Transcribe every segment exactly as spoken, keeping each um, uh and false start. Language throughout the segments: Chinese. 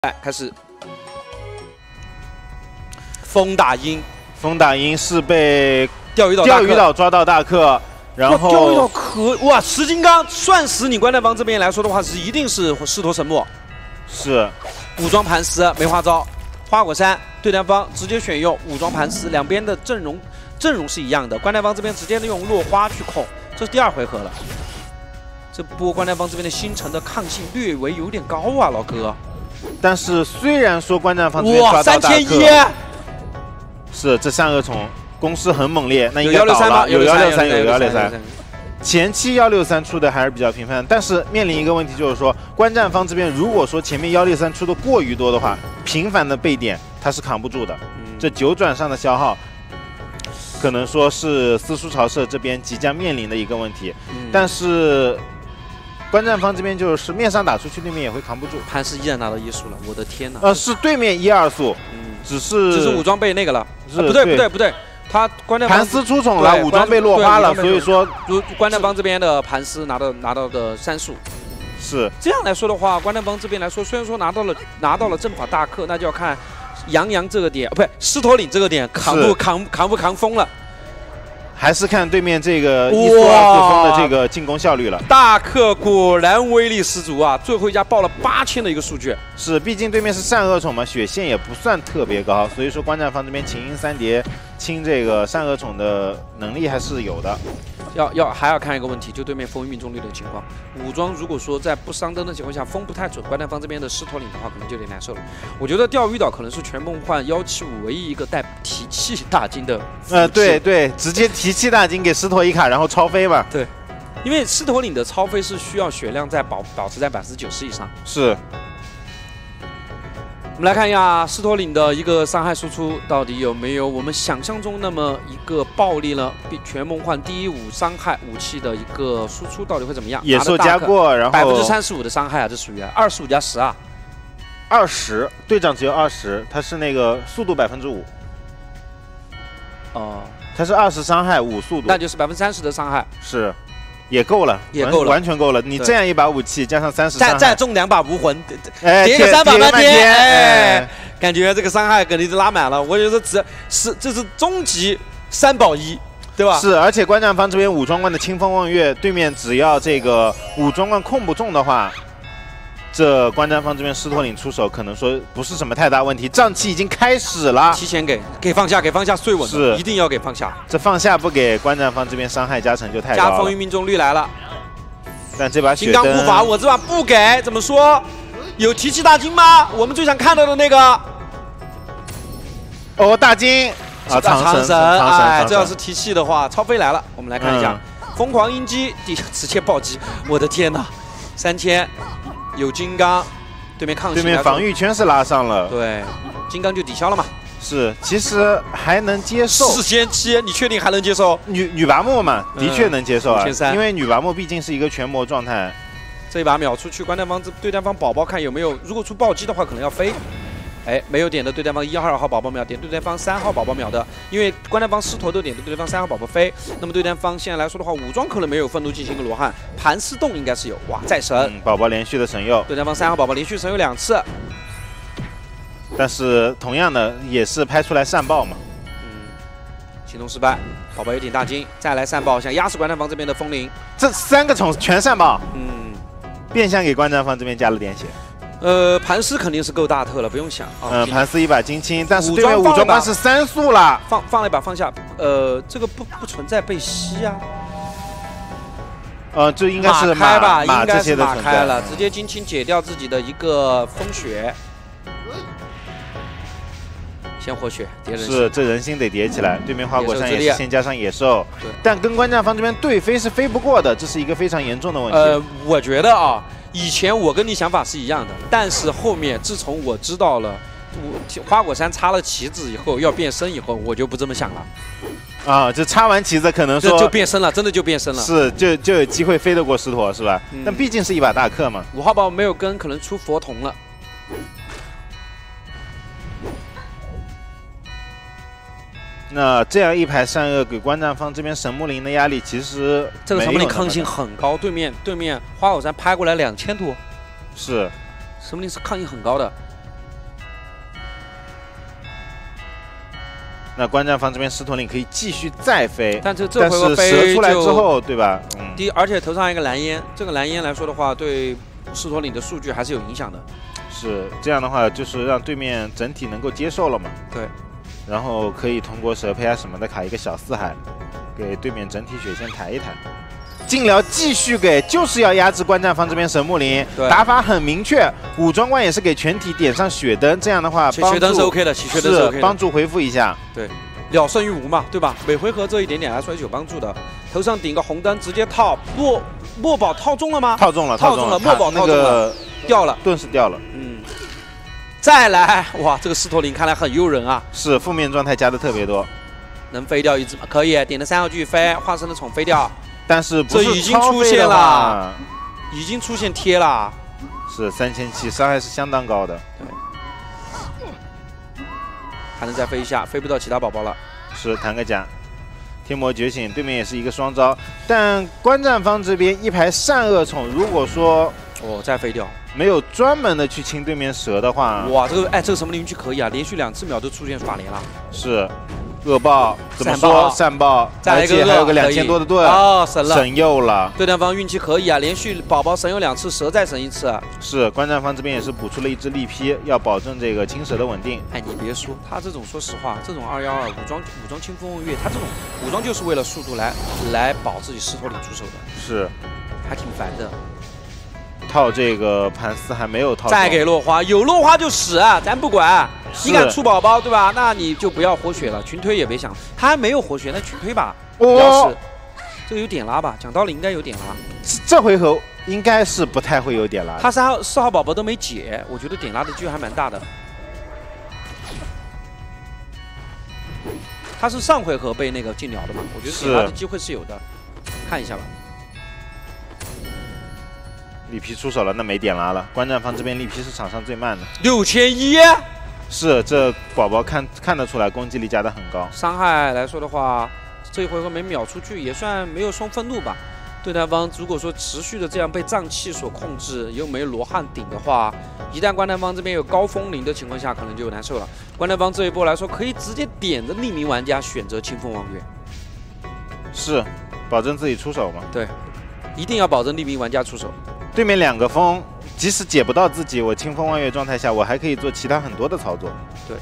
来开始，风打鹰， 风打鹰是被钓鱼岛钓鱼岛抓到大克，然后钓鱼岛可哇，石金刚算死你关战方这边来说的话，是一定是狮驼神木， 是武装盘丝梅花招，花果山对战方直接选用武装盘丝，两边的阵容阵容是一样的，关战方这边直接用落花去控，这是第二回合了。这波关战方这边的星辰的抗性略微有点高啊，老哥。 但是虽然说关战方这边抓到大克， 三千一， 是这三个虫攻势很猛烈，那应有该倒了， 幺六三吗？ 有幺六三，有幺六三。 三。前期幺六三出的还是比较频繁，但是面临一个问题就是说，关战方这边如果说前面幺六三出的过于多的话，频繁的被点他是扛不住的。嗯、这九转上的消耗，可能说是私塾潮社这边即将面临的一个问题，嗯、但是。 关战方这边就是面上打出去，对面也会扛不住。 潘氏依然拿到一速了，我的天哪！ 呃，是对面一二速，嗯，只是只是武装被那个了， 是、 啊、不对不对不对，他关战方盘丝出宠了，武装被落花了，所以说如关战方这边的盘丝拿到拿到的三速。 是这样来说的话，关战方这边来说，虽然说拿到了拿到了阵法大克，那就要看杨洋这个点，不对，狮驼岭这个点扛不扛扛不扛疯了。 还是看对面这个一速二速风的这个进攻效率了。 大克果然威力十足啊！最后一家爆了八千的一个数据。 是，毕竟对面是善恶宠嘛，血线也不算特别高，所以说关战方这边琴音三叠清这个善恶宠的能力还是有的。 要要还要看一个问题，就对面风命中率的情况。武装如果说在不伤灯的情况下，风不太准，关战方这边的狮驼岭的话，可能就有点难受了。我觉得钓鱼岛可能是全梦幻幺七五唯一一个带提气大金的。 呃，对对，直接提气大金给狮驼一卡，然后超飞嘛。 对，因为狮驼岭的超飞是需要血量在保保持在百分之九十以上。 是。 我们来看一下狮驼岭的一个伤害输出到底有没有我们想象中那么一个暴力呢？全梦幻第一武伤害武器的一个输出到底会怎么样？ 野兽加过，然后百分之三十五的伤害啊，这属于二十五加十啊， 二十队长只有二十，他是那个速度百分之五。哦，他是二十伤害五速度， 那就是百分之三十的伤害是。 也够了， 也够了， 完全够了。你这样一把武器加上三十， 再再中两把无魂， 哎， 叠个三把半天， 哎， 感觉这个伤害肯定是拉满了。我觉得只是这是终极三保一，对吧？ 是，而且关战方这边武装冠的清风望月，对面只要这个武装冠控不中的话，这关战方这边狮驼岭出手可能说不是什么太大问题。战期已经开始了， 提前给给放下，给放下最稳， 是一定要给放下。 这放下不给关战方这边伤害加成就太高了。 加风云命中率来了， 但这把金刚护法我这把不给，怎么说？有提气大金吗？我们最想看到的那个。 哦，大金啊， 长神， 哎，这要是提气的话，超飞来了。我们来看一下，疯狂鹰击，底下直接暴击，我的天哪，三千。 有金刚，对面抗性， 对面防御圈是拉上了， 对，金刚就抵消了嘛。 是，其实还能接受。 四千七，你确定还能接受？ 女女拔木嘛，的确能接受啊， 嗯、 因为女拔木毕竟是一个全魔状态。 这一把秒出去，关战方对战方宝宝看有没有，如果出暴击的话，可能要飞。哎，没有点的对战方一号、二号宝宝秒，点对战方三号宝宝秒的，因为关战方狮驼都点的对战方三号宝宝飞。那么对战方现在来说的话，武装可能没有愤怒进行一个罗汉，盘丝洞应该是有。哇，再神！ 嗯，宝宝连续的神佑。 对战方三号宝宝连续神佑两次， 但是同样的也是拍出来善爆嘛。 嗯，行动失败，宝宝有点大金，再来善爆，想压死关战方这边的风铃。 这三个宠全善爆， 嗯， 变相给关战方这边加了点血。 呃，盘丝肯定是够大特了，不用想啊。 嗯，盘丝一把金青，但是对面武装冠是三速了， 放放了一把放下，呃，这个不不存在被吸啊。 呃，这应该是马开吧， 应该是马开了，直接金青解掉自己的一个风雪，先活血叠人心。 是，这人心得叠起来。对面花果山也是先加上野兽，但跟关战方这边对飞是飞不过的，这是一个非常严重的问题。 呃，我觉得啊。 以前我跟你想法是一样的，但是后面自从我知道了我花果山插了旗子以后要变身以后，我就不这么想了。 啊，就插完旗子可能说就变身了，真的就变身了。 是，就就有机会飞得过狮驼，是吧？嗯、但毕竟是一把大克嘛。 五号宝没有跟，可能出佛童了。 那这样一排善恶给关战方这边神木林的压力，其实这个神木林抗性很高，对面对面花果山拍过来两千多， 是神木林是抗性很高的。 那观战方这边狮驼岭可以继续再飞， 但这这但是回合飞蛇出来之后，对吧？嗯， 第一，而且头上还有一个蓝烟，这个蓝烟来说的话，对狮驼岭的数据还是有影响的。 是这样的话，就是让对面整体能够接受了嘛。 对，然后可以通过蛇胚啊什么的卡一个小四海，给对面整体血线抬一抬。进辽继续给，就是要压制观战方这边神木林，打法很明确。武装官也是给全体点上血灯，这样的话， 血灯是 OK 的，血灯是 OK 的， 帮助回复一下。 对，了胜于无嘛，对吧？每回合这一点点来说是有帮助的。头上顶个红灯，直接套墨墨宝套中了吗？ 套中了， 套中了，墨宝套中了，掉了， 盾是掉了。 嗯，再来，哇，这个狮驼岭看来很诱人啊。 是负面状态加的特别多， 能飞掉一只吗？可以，点的三号继续飞，化身的宠飞掉。 但是不是这已经出现了，已经出现贴了， 是三千七，伤害是相当高的。 对，还能再飞一下，飞不到其他宝宝了。 是弹个甲，天魔觉醒，对面也是一个双招，但观战方这边一排善恶宠，如果说哦再飞掉， 没有专门的去清对面蛇的话， 哇，这个哎这个什么运气可以啊，连续两次秒都出现法连了。 是。恶爆怎么说？善爆，而且还有个两千多的盾哦，神了， 神佑了。 对战方运气可以啊，连续宝宝神佑两次，蛇再神一次。 是，观战方这边也是补出了一只力劈，要保证这个青蛇的稳定。 哎，你别说，他这种说实话，这种二幺二武装武装清风望月，他这种武装就是为了速度来来保自己狮驼岭出手的。 是， 还挺烦的。 套这个盘丝还没有套， 再给落花，有落花就死啊，咱不管。你敢出宝宝对吧？那你就不要活血了，群推也别想。他还没有活血，那群推吧。要是这个有点拉吧，讲道理应该有点拉。 这回合应该是不太会有点拉。 他三号四号宝宝都没解，我觉得点拉的机会还蛮大的。他是上回合被那个禁疗的嘛？我觉得点拉的机会是有的，看一下吧。 力劈出手了，那没点拉了。观战方这边力劈是场上最慢的， 六千一。 是，这宝宝看看得出来攻击力加的很高。 伤害来说的话，这一回合没秒出去，也算没有送愤怒吧。对战方如果说持续的这样被瘴气所控制，又没罗汉顶的话，一旦观战方这边有高风铃的情况下，可能就难受了。观战方这一波来说，可以直接点着匿名玩家选择清风望月， 是，保证自己出手嘛？ 对，一定要保证匿名玩家出手。 对面两个风，即使解不到自己，我清风望月状态下，我还可以做其他很多的操作。 对。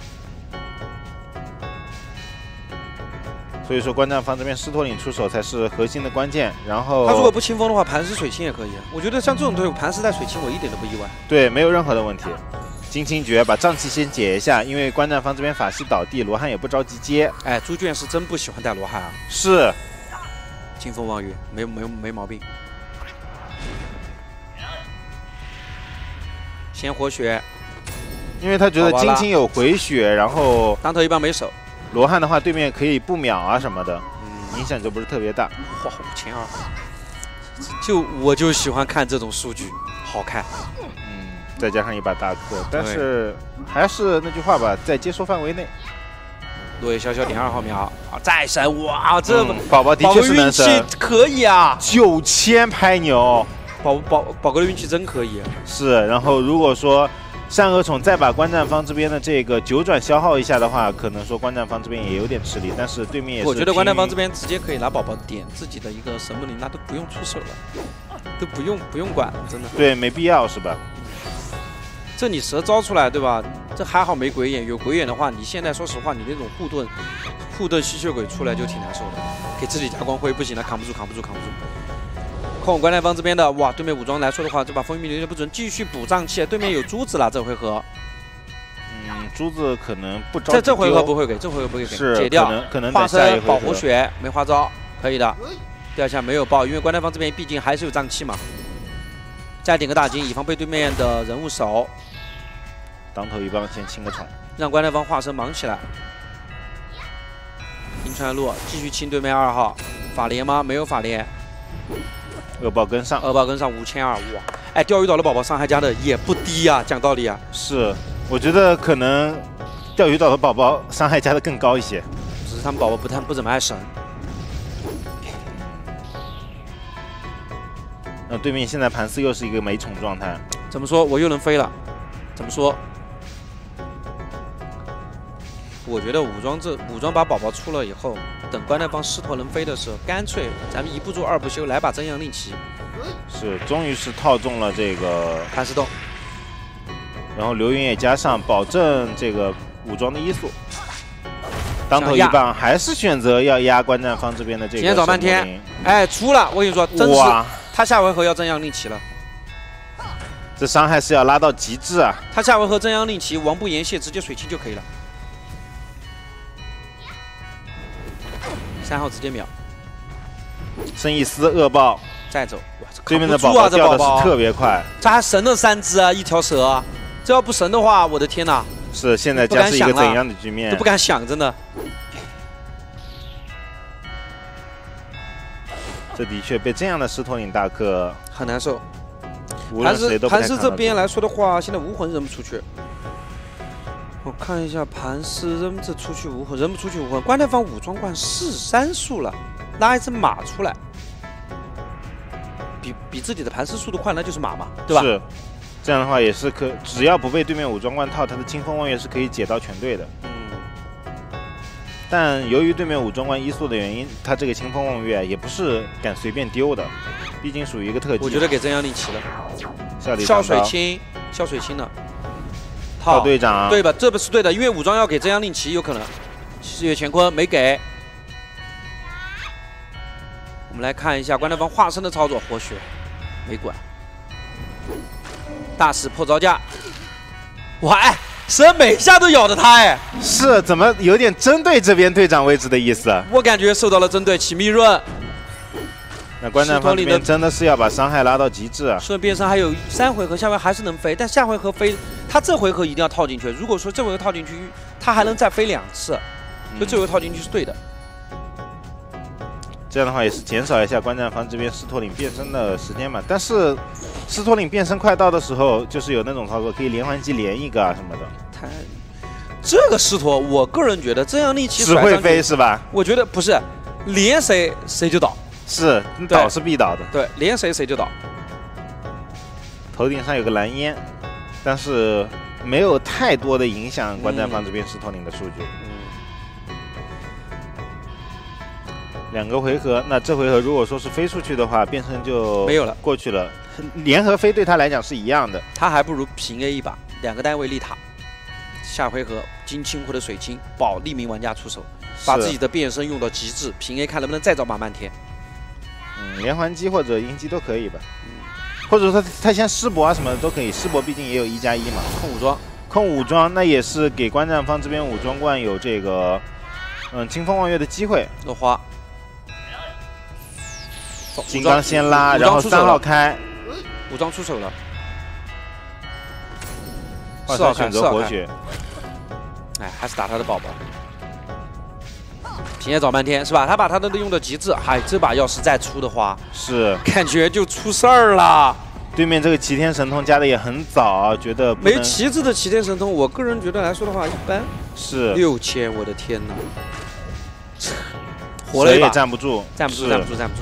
所以说，观战方这边狮驼岭出手才是核心的关键。然后他如果不清风的话，盘石水清也可以。我觉得像这种队伍，盘石带水清，我一点都不意外。 对，没有任何的问题。金清诀把瘴气先解一下，因为观战方这边法系倒地，罗汉也不着急接。 哎，朱卷是真不喜欢带罗汉啊。 是。 清风望月，没没没毛病。先活血， 因为他觉得金青有回血，然后当头一棒没手。 罗汉的话，对面可以不秒啊什么的，嗯、影响就不是特别大。 哇，五千二，就我就喜欢看这种数据，好看。 嗯，再加上一把大克，但是还是那句话吧，在接受范围内。 落叶潇潇点二号秒啊，再神哇，这嗯、宝宝的确是能神， 可以啊， 九千拍牛。 宝宝宝哥的运气真可以， 是。然后如果说善恶宠再把观战方这边的这个九转消耗一下的话，可能说观战方这边也有点吃力，但是对面也是。 我觉得观战方这边直接可以拿宝宝点自己的一个神木林，那都不用出手了，都不用不用管了，真的。 对，没必要是吧？ 这你蛇招出来对吧？这还好没鬼眼，有鬼眼的话，你现在说实话，你那种护盾护盾吸血鬼出来就挺难受的，给自己加光辉不行了，扛不住扛不住扛不住。控观战方这边的哇，对面武装来说的话，这把风云命令不准，继续补瘴气。对面有珠子了，这回合。 嗯，珠子可能不着。 这这回合不会给，这回合不会给， 是解掉。 可能可能化身保护血没花招，可以的。第二下没有爆，因为观战方这边毕竟还是有瘴气嘛。再点个大金，以防被对面的人物守。 当头一棒先清个宠， 让观战方化身忙起来。银川路继续清对面二号，法连吗？没有法连。 恶爆跟上， 恶爆跟上五千二，哇！哎，钓鱼岛的宝宝伤害加的也不低呀、啊，讲道理啊。 是，我觉得可能钓鱼岛的宝宝伤害加的更高一些， 只是他们宝宝不太不怎么爱神。 那对面现在盘丝又是一个没宠状态， 怎么说？我又能飞了？怎么说？ 我觉得武装这武装把宝宝出了以后，等关战方狮驼能飞的时候，干脆咱们一不做二不休，来把真阳令旗。 是，终于是套中了这个盘石洞， 然后流云也加上，保证这个武装的移速。当头一棒还是选择要压观战方这边的这个。 今天找半天，哎，出了！我跟你说，真是他下回合要真阳令旗了。 这伤害是要拉到极致啊！ 他下回合真阳令旗，王不言谢，直接水清就可以了。三号直接秒。 圣伊斯恶爆再走，哇， 对面的宝宝掉的是特别快。 这还神了三只啊，一条蛇啊！这要不神的话，我的天哪！ 是现在将是一个怎样的局面？ 都不敢想，真的。 这的确被这样的狮驼岭大客很难受。 无论谁都不太看得住。 盘石这边来说的话，现在无魂扔不出去。我看一下盘石扔这出去无魂，扔不出去无魂。关战方武装冠是三速了，拉一只马出来，比比自己的盘石速度快，那就是马嘛，对吧？ 是。这样的话也是可，只要不被对面武装冠套，他的清风望月是可以解到全队的。嗯。但由于对面武装冠移速的原因，他这个清风望月也不是敢随便丢的，毕竟属于一个特技。 我觉得给真阳令旗了。 笑水清，笑水清了。 套队长。 对吧？这不是对的，因为武装要给真阳令旗，有可能。四月乾坤没给。我们来看一下关战方化身的操作，活血没管。大使破招架，哇哎，蛇每下都咬着他哎， 是怎么有点针对这边队长位置的意思？ 我感觉受到了针对，起密润。 那观战方这边真的是要把伤害拉到极致啊！ 顺便上还有三回合，下回还是能飞，但下回合飞，他这回合一定要套进去。如果说这回合套进去，他还能再飞两次，所以这回套进去是对的。 这样的话也是减少一下观战方这边狮驼岭变身的时间嘛。但是狮驼岭变身快到的时候，就是有那种操作可以连环击连一个啊什么的。 太，这个狮驼，我个人觉得真阳令旗只会飞是吧？ 我觉得不是，连谁谁就倒。 是倒是必倒的。 对，连谁谁就倒。 头顶上有个蓝烟，但是没有太多的影响观战方这边狮驼岭的数据。嗯。两个回合，那这回合如果说是飞出去的话，变身就没有了， 过去了。联合飞对他来讲是一样的， 他还不如平 A 一把，两个单位立塔。下回合金青或者水清保匿名玩家出手，把自己的变身用到极致，平 A 看能不能再找马漫天。 嗯，连环击或者鹰击都可以吧。嗯，或者说他他先师伯啊什么的都可以，师伯毕竟也有一加一嘛。 控武装， 控武装，那也是给观战方这边武装冠有这个嗯清风望月的机会。 落花。 金刚先拉，然后三号开， 武装出手了。 四号选择活血， 哎，还是打他的宝宝。平野找半天是吧？他把他的用到极致，嗨，这把要是再出的话， 是感觉就出事儿了。 对面这个齐天神通加的也很早，觉得没旗帜的齐天神通，我个人觉得来说的话一般。 是六千，我的天哪！活了一把也站不住， 站不住，站不住，站不住。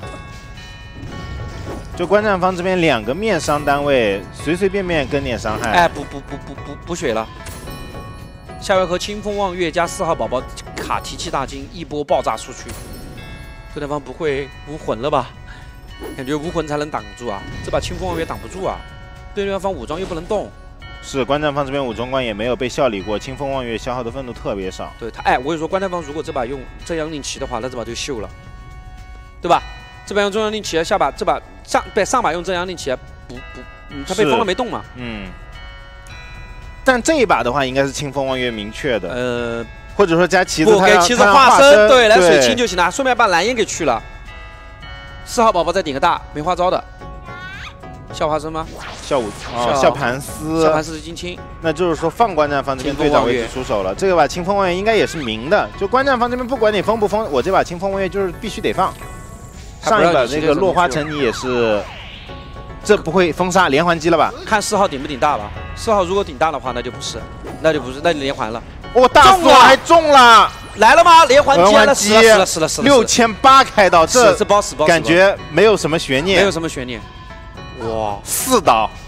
就观战方这边两个面伤单位，随随便便跟点伤害。 哎，补补补补补补血了。下回合清风望月加四号宝宝卡提气大金一波爆炸出去，对方不会无魂了吧？感觉无魂才能挡住啊，这把清风望月挡不住啊。对方武装又不能动。 是观战方这边武装冠也没有被效理过，清风望月消耗的愤怒特别少。 对他，哎，我跟你说，观战方如果这把用真阳令旗的话，那这把就秀了，对吧？这把用真阳令旗，下把这把上对上把用真阳令旗，不不，嗯，他被封了没动嘛？ 嗯。但这一把的话，应该是清风望月明确的， 呃， 或者说加旗子， 不给旗子化身，对，来水清就行了，顺便把蓝烟给去了。四号宝宝再顶个大，没花招的。笑化身吗？ 笑武哦，笑盘丝， 笑盘丝是金青。 那就是说放观战方这边队长位置出手了。这个把清风望月应该也是明的，就观战方这边不管你封不封，我这把清风望月就是必须得放。上一把那个落花城你也是，这不会封杀连环击了吧？ 看四号顶不顶大吧。四号如果顶大的话，那就不是，那就不是，那就连环了。 哦，大四还中了， 来了吗？连环击了，死了死了死了死了， 六千八开刀，这这包死包， 感觉没有什么悬念， 没有什么悬念。哇， 四刀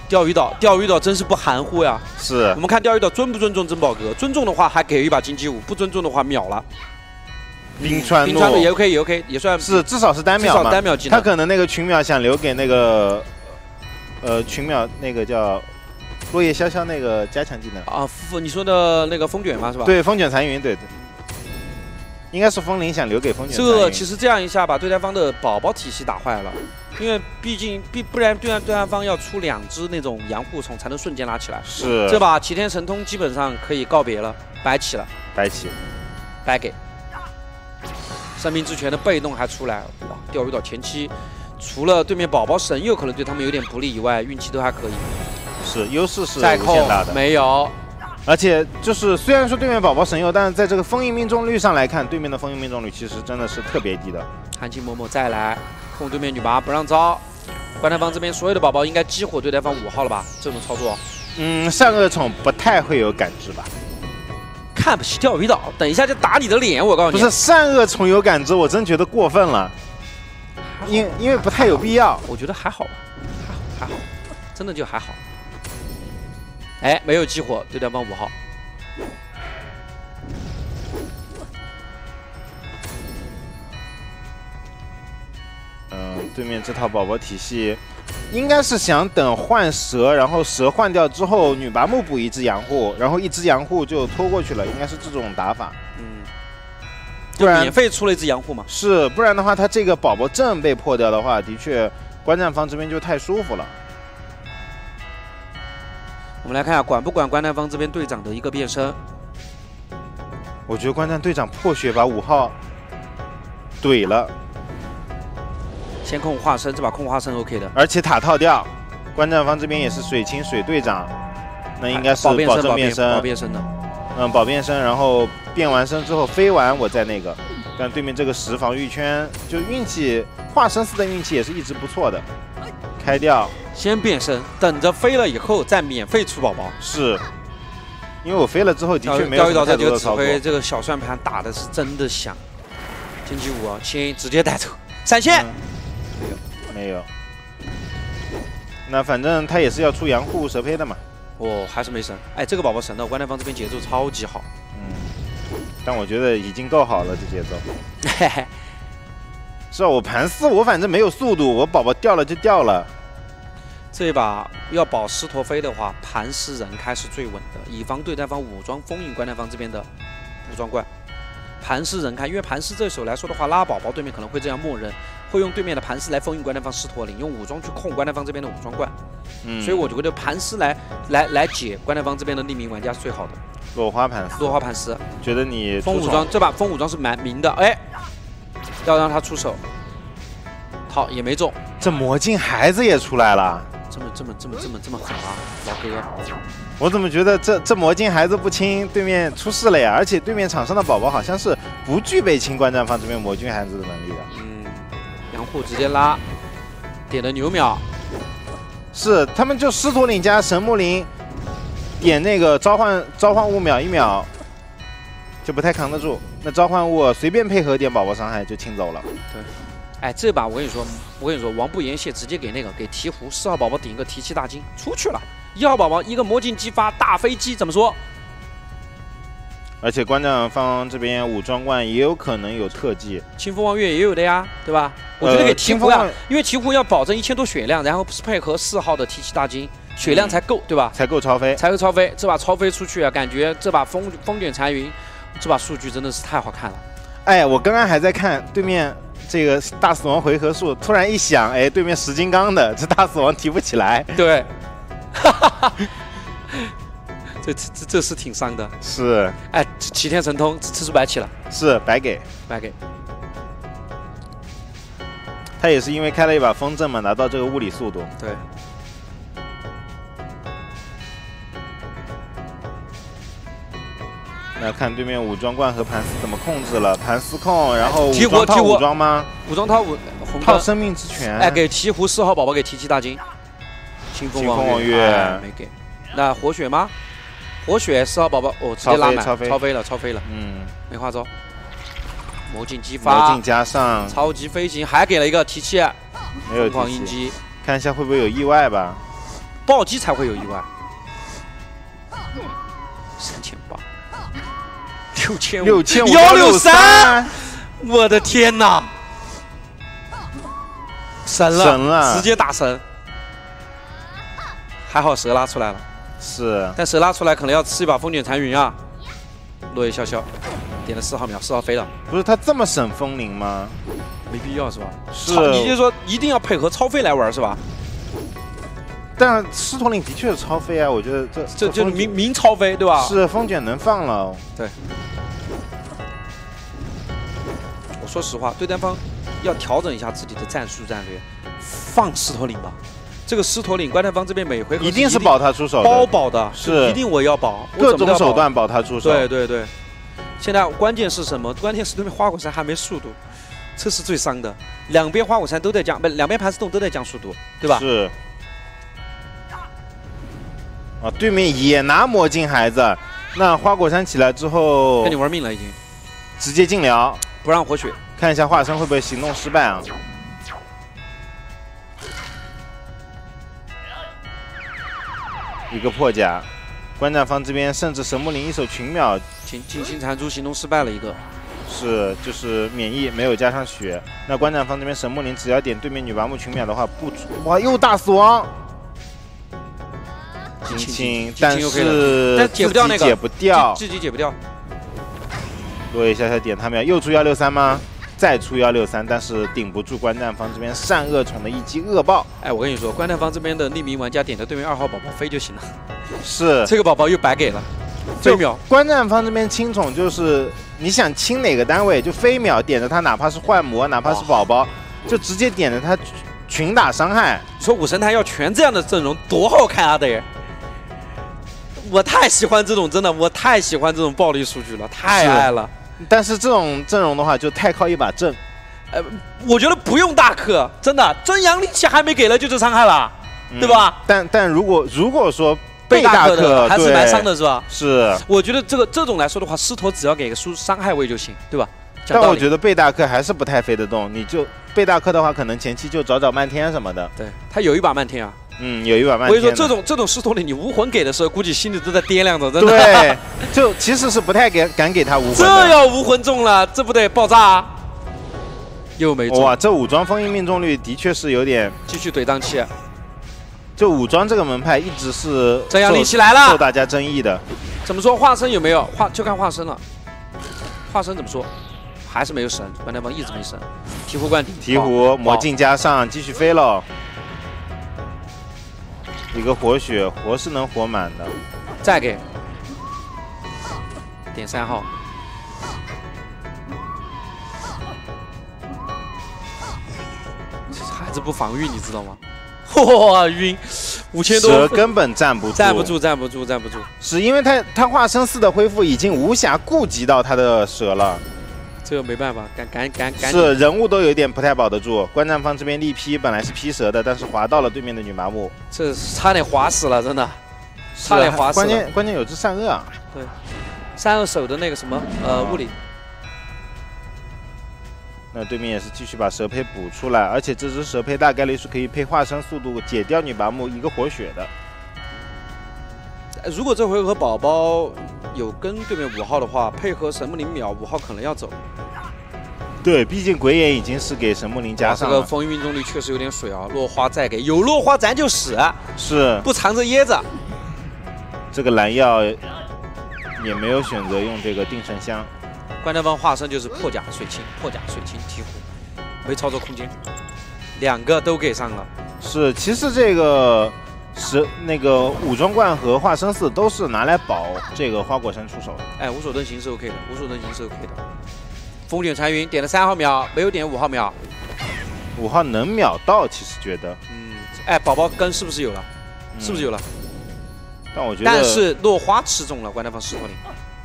钓鱼岛，钓鱼岛真是不含糊呀。 是我们看钓鱼岛尊不尊重珍宝阁？尊重的话还给一把经济舞，不尊重的话秒了。 冰川冰川的也 OK， 也 OK， 也算是至少是单秒嘛。 至少单秒技能。 他可能那个群秒想留给那个，呃，群秒那个叫落叶潇潇那个加强技能啊，你说的那个风卷吗？是吧？ 对，风卷残云，对对。应该是风铃想留给风卷残云。 这个其实这样一下把对战方的宝宝体系打坏了，因为毕竟必不然对战对战方要出两只那种阳护虫才能瞬间拉起来。 是。 这把齐天神通基本上可以告别了，白起了。 白起。 白给。生命之泉的被动还出来，哇！钓鱼岛前期除了对面宝宝神佑可能对他们有点不利以外，运气都还可以。 是，优势是再无限大的。 没有。 而且就是虽然说对面宝宝神佑，但是在这个封印命中率上来看，对面的封印命中率其实真的是特别低的。 韩青嬷嬷再来控对面女拔不让招，观战方这边所有的宝宝应该激活对战方五号了吧？这种操作， 嗯，善恶宠不太会有感知吧？ 看不起钓鱼岛，等一下就打你的脸！我告诉你， 不是善恶宠有感知，我真觉得过分了，因因为不太有必要。 我觉得还好吧，还好还好，真的就还好。哎，没有激活对战方五号。 嗯，对面这套宝宝体系，应该是想等换蛇，然后蛇换掉之后，女拔木补一只阳护，然后一只阳护就拖过去了，应该是这种打法。 嗯，不然免费出了一只阳护嘛。 是，不然的话，他这个宝宝阵被破掉的话，的确观战方这边就太舒服了。 我们来看一下管不管观战方这边队长的一个变身。 我觉得观战队长破血把五号怼了。 先控化身，这把控化身 OK 的， 而且塔套掉，观战方这边也是水清水队长，那应该是保证变身， 保变身的， 嗯，保变身，然后变完身之后飞完我再那个，但对面这个十防御圈就运气化身四的运气也是一直不错的，开掉， 先变身，等着飞了以后再免费出宝宝， 是，因为我飞了之后的确没有太多的操作。钓鱼岛这个指挥这个小算盘打的是真的响，经济五啊，先直接带走，闪现。嗯没有，没有。那反正他也是要出阳护蛇胚的嘛。 哦，还是没神。哎，这个宝宝神的，观战方这边节奏超级好。 嗯，但我觉得已经够好了，这节奏。嘿嘿。是啊，我盘四我反正没有速度，我宝宝掉了就掉了。 这一把要保狮驼飞的话，盘狮人开是最稳的，以防对战方武装封印观战方这边的武装怪。盘狮人开，因为盘狮这手来说的话，拉宝宝对面可能会这样默认，会用对面的盘狮来封印观战方狮驼岭，用武装去控观战方这边的武装怪。嗯，所以我觉得盘狮来来来解观战方这边的匿名玩家是最好的。 落花盘狮， 落花盘狮， 觉得你封武装这把封武装是蛮明的，哎，要让他出手，好也没中。 这魔镜孩子也出来了， 这么这么这么这么这么狠啊，老哥！ 我怎么觉得这这魔镜孩子不清对面出事了呀？而且对面场上的宝宝好像是不具备清观战方这边魔镜孩子的能力的。 嗯，阳护直接拉，点了牛秒， 是他们就狮驼岭加神木林，点那个召唤召唤物秒一秒，就不太扛得住。那召唤物随便配合点宝宝伤害就清走了。 对，哎，这把我跟你说，我跟你说，王不言谢直接给那个给鹈鹕四号宝宝顶一个提气大金出去了。一号宝宝一个魔镜激发大飞机，怎么说？ 而且观战方这边武装冠也有可能有特技， 清风望月也有的呀，对吧？我觉得给鹈鹕呀，因为鹈鹕要保证一千多血量，然后配合四号的提气大金，血量才够，对吧？ 才够超飞， 才够超飞。这把超飞出去啊，感觉这把风风卷残云，这把数据真的是太好看了。 哎，我刚刚还在看对面这个大死亡回合数，突然一想，哎，对面石金刚的这大死亡提不起来， 对。哈哈哈，这这这是挺伤的。 是， 哎，齐天神通吃出白起了。 是白给， 白给。 他也是因为开了一把风阵嘛，拿到这个物理速度。 对。 那看对面武装冠和盘丝怎么控制了？盘丝控，然后武装套武装吗？ 武装套武套生命之泉。 哎，给鹈鹕四号宝宝给提气大金。清风望月、哎、没给，那活血吗？活血四号宝宝哦，直接拉满，超飞超飞了，超飞了，嗯，没花招。魔镜激发， 魔镜加上超级飞行，还给了一个提气， 没有疯狂应激， 看一下会不会有意外吧？ 暴击才会有意外。三千八，六千五， 六千五幺六三， 三，我的天哪！神了， 神了， 直接打神。还好蛇拉出来了， 是， 但蛇拉出来可能要吃一把风卷残云啊。落叶潇潇，点了四号秒，四号飞了。 不是他这么省风铃吗？ 没必要是吧？ 是， 你就说一定要配合超飞来玩是吧？ 但狮驼岭的确是超飞啊，我觉得这这就是明明超飞对吧？ 是风卷能放了。 对。我说实话，对单方要调整一下自己的战术战略，放狮驼岭吧。这个狮驼岭，关太方这边每回合一定是保他出手， 包保的， 是一定我要保， 各种手段保他出手。 对对对。现在关键是什么？关键是对面花果山还没速度。这是最伤的，两边花果山都在降，不，两边盘丝洞都在降速度，对吧？ 是。啊，对面也拿魔镜孩子，那花果山起来之后， 跟你玩命了已经， 直接进疗， 不让活血， 看一下化身会不会行动失败啊？一个破甲，观战方这边甚至神木林一手群秒， 近近心残珠行动失败了一个。 是，就是免疫没有加上血。那观战方这边神木林只要点对面女拔木群秒的话，不哇又大死亡，轻轻，但是但解不掉那个， 解不掉， 自己解不掉。 落叶潇潇点他秒，又出幺六三吗？再出幺六三，但是顶不住观战方这边善恶宠的一击恶爆。 哎，我跟你说，观战方这边的匿名玩家点的对面二号宝宝飞就行了。 是， 这个宝宝又白给了。飞秒， 观战方这边轻宠就是你想清哪个单位就飞秒点着他，哪怕是幻魔，哪怕是宝宝，就直接点着他群打伤害。 你说武神坛要全这样的阵容多好看啊！得，我太喜欢这种，真的，我太喜欢这种暴力数据了，太爱了。 但是这种阵容的话，就太靠一把阵。 呃，我觉得不用大氪，真的，真阳力气还没给了就这伤害了， 嗯、 对吧？ 但但如果如果说被大氪的还是蛮伤的，是吧？ 是， 我觉得这个这种来说的话，狮驼只要给个输伤害位就行，对吧？ 但我觉得被大氪还是不太飞得动，你就被大氪的话，可能前期就找找漫天什么的。 对，他有一把漫天啊。 嗯，有一把漫天。 我跟你说，这种这种狮驼里，你无魂给的时候，估计心里都在掂量着，真的。 对，就其实是不太敢敢给他无魂。 这要无魂中了，这不得爆炸啊！又没中。 哇，这武装封印命中率的确是有点。 继续怼脏器。 就武装这个门派一直是真阳力气来了， 受大家争议的。 怎么说？化身有没有？化就看化身了。化身怎么说？还是没有神，关太方一直没神。醍醐灌顶， 醍醐魔镜加上，继续飞喽。一个活血，活是能活满的。 再给点三号。这孩子不防御，你知道吗？哇，晕，五千多， 蛇根本站不住， 站不住，站不住，站不住。 是因为他他化身四的恢复已经无暇顾及到他的蛇了。 这个没办法，赶赶赶赶。 是人物都有点不太保得住。观战方这边力劈本来是劈蛇的，但是滑到了对面的女麻木， 这差点滑死了，真的，差点滑死了。 关键关键有只善恶啊。 对，善恶手的那个什么呃物理。 那对面也是继续把蛇胚补出来，而且这只蛇胚大概率是可以配化身速度解掉女拔木一个活血的。 如果这回合宝宝有跟对面五号的话，配合神木林秒，五号可能要走。 对，毕竟鬼眼已经是给神木林加上了。 这个封印命中率确实有点水啊！落花再给，有落花咱就使， 是不藏着掖着。 这个蓝药也没有选择用这个定神香。 关太方化身就是破甲水清，破甲水清醍醐，没操作空间，两个都给上了。 是，其实这个是那个武装冠和化身四都是拿来保这个花果山出手的。 哎，无所遁形是 OK 的，无所遁形是 OK 的。风卷残云点了三号秒，没有点五号秒。 五号能秒到，其实觉得， 嗯，哎，宝宝跟是不是有了？嗯、是不是有了？ 但我觉得， 但是落花吃中了关太方狮驼岭。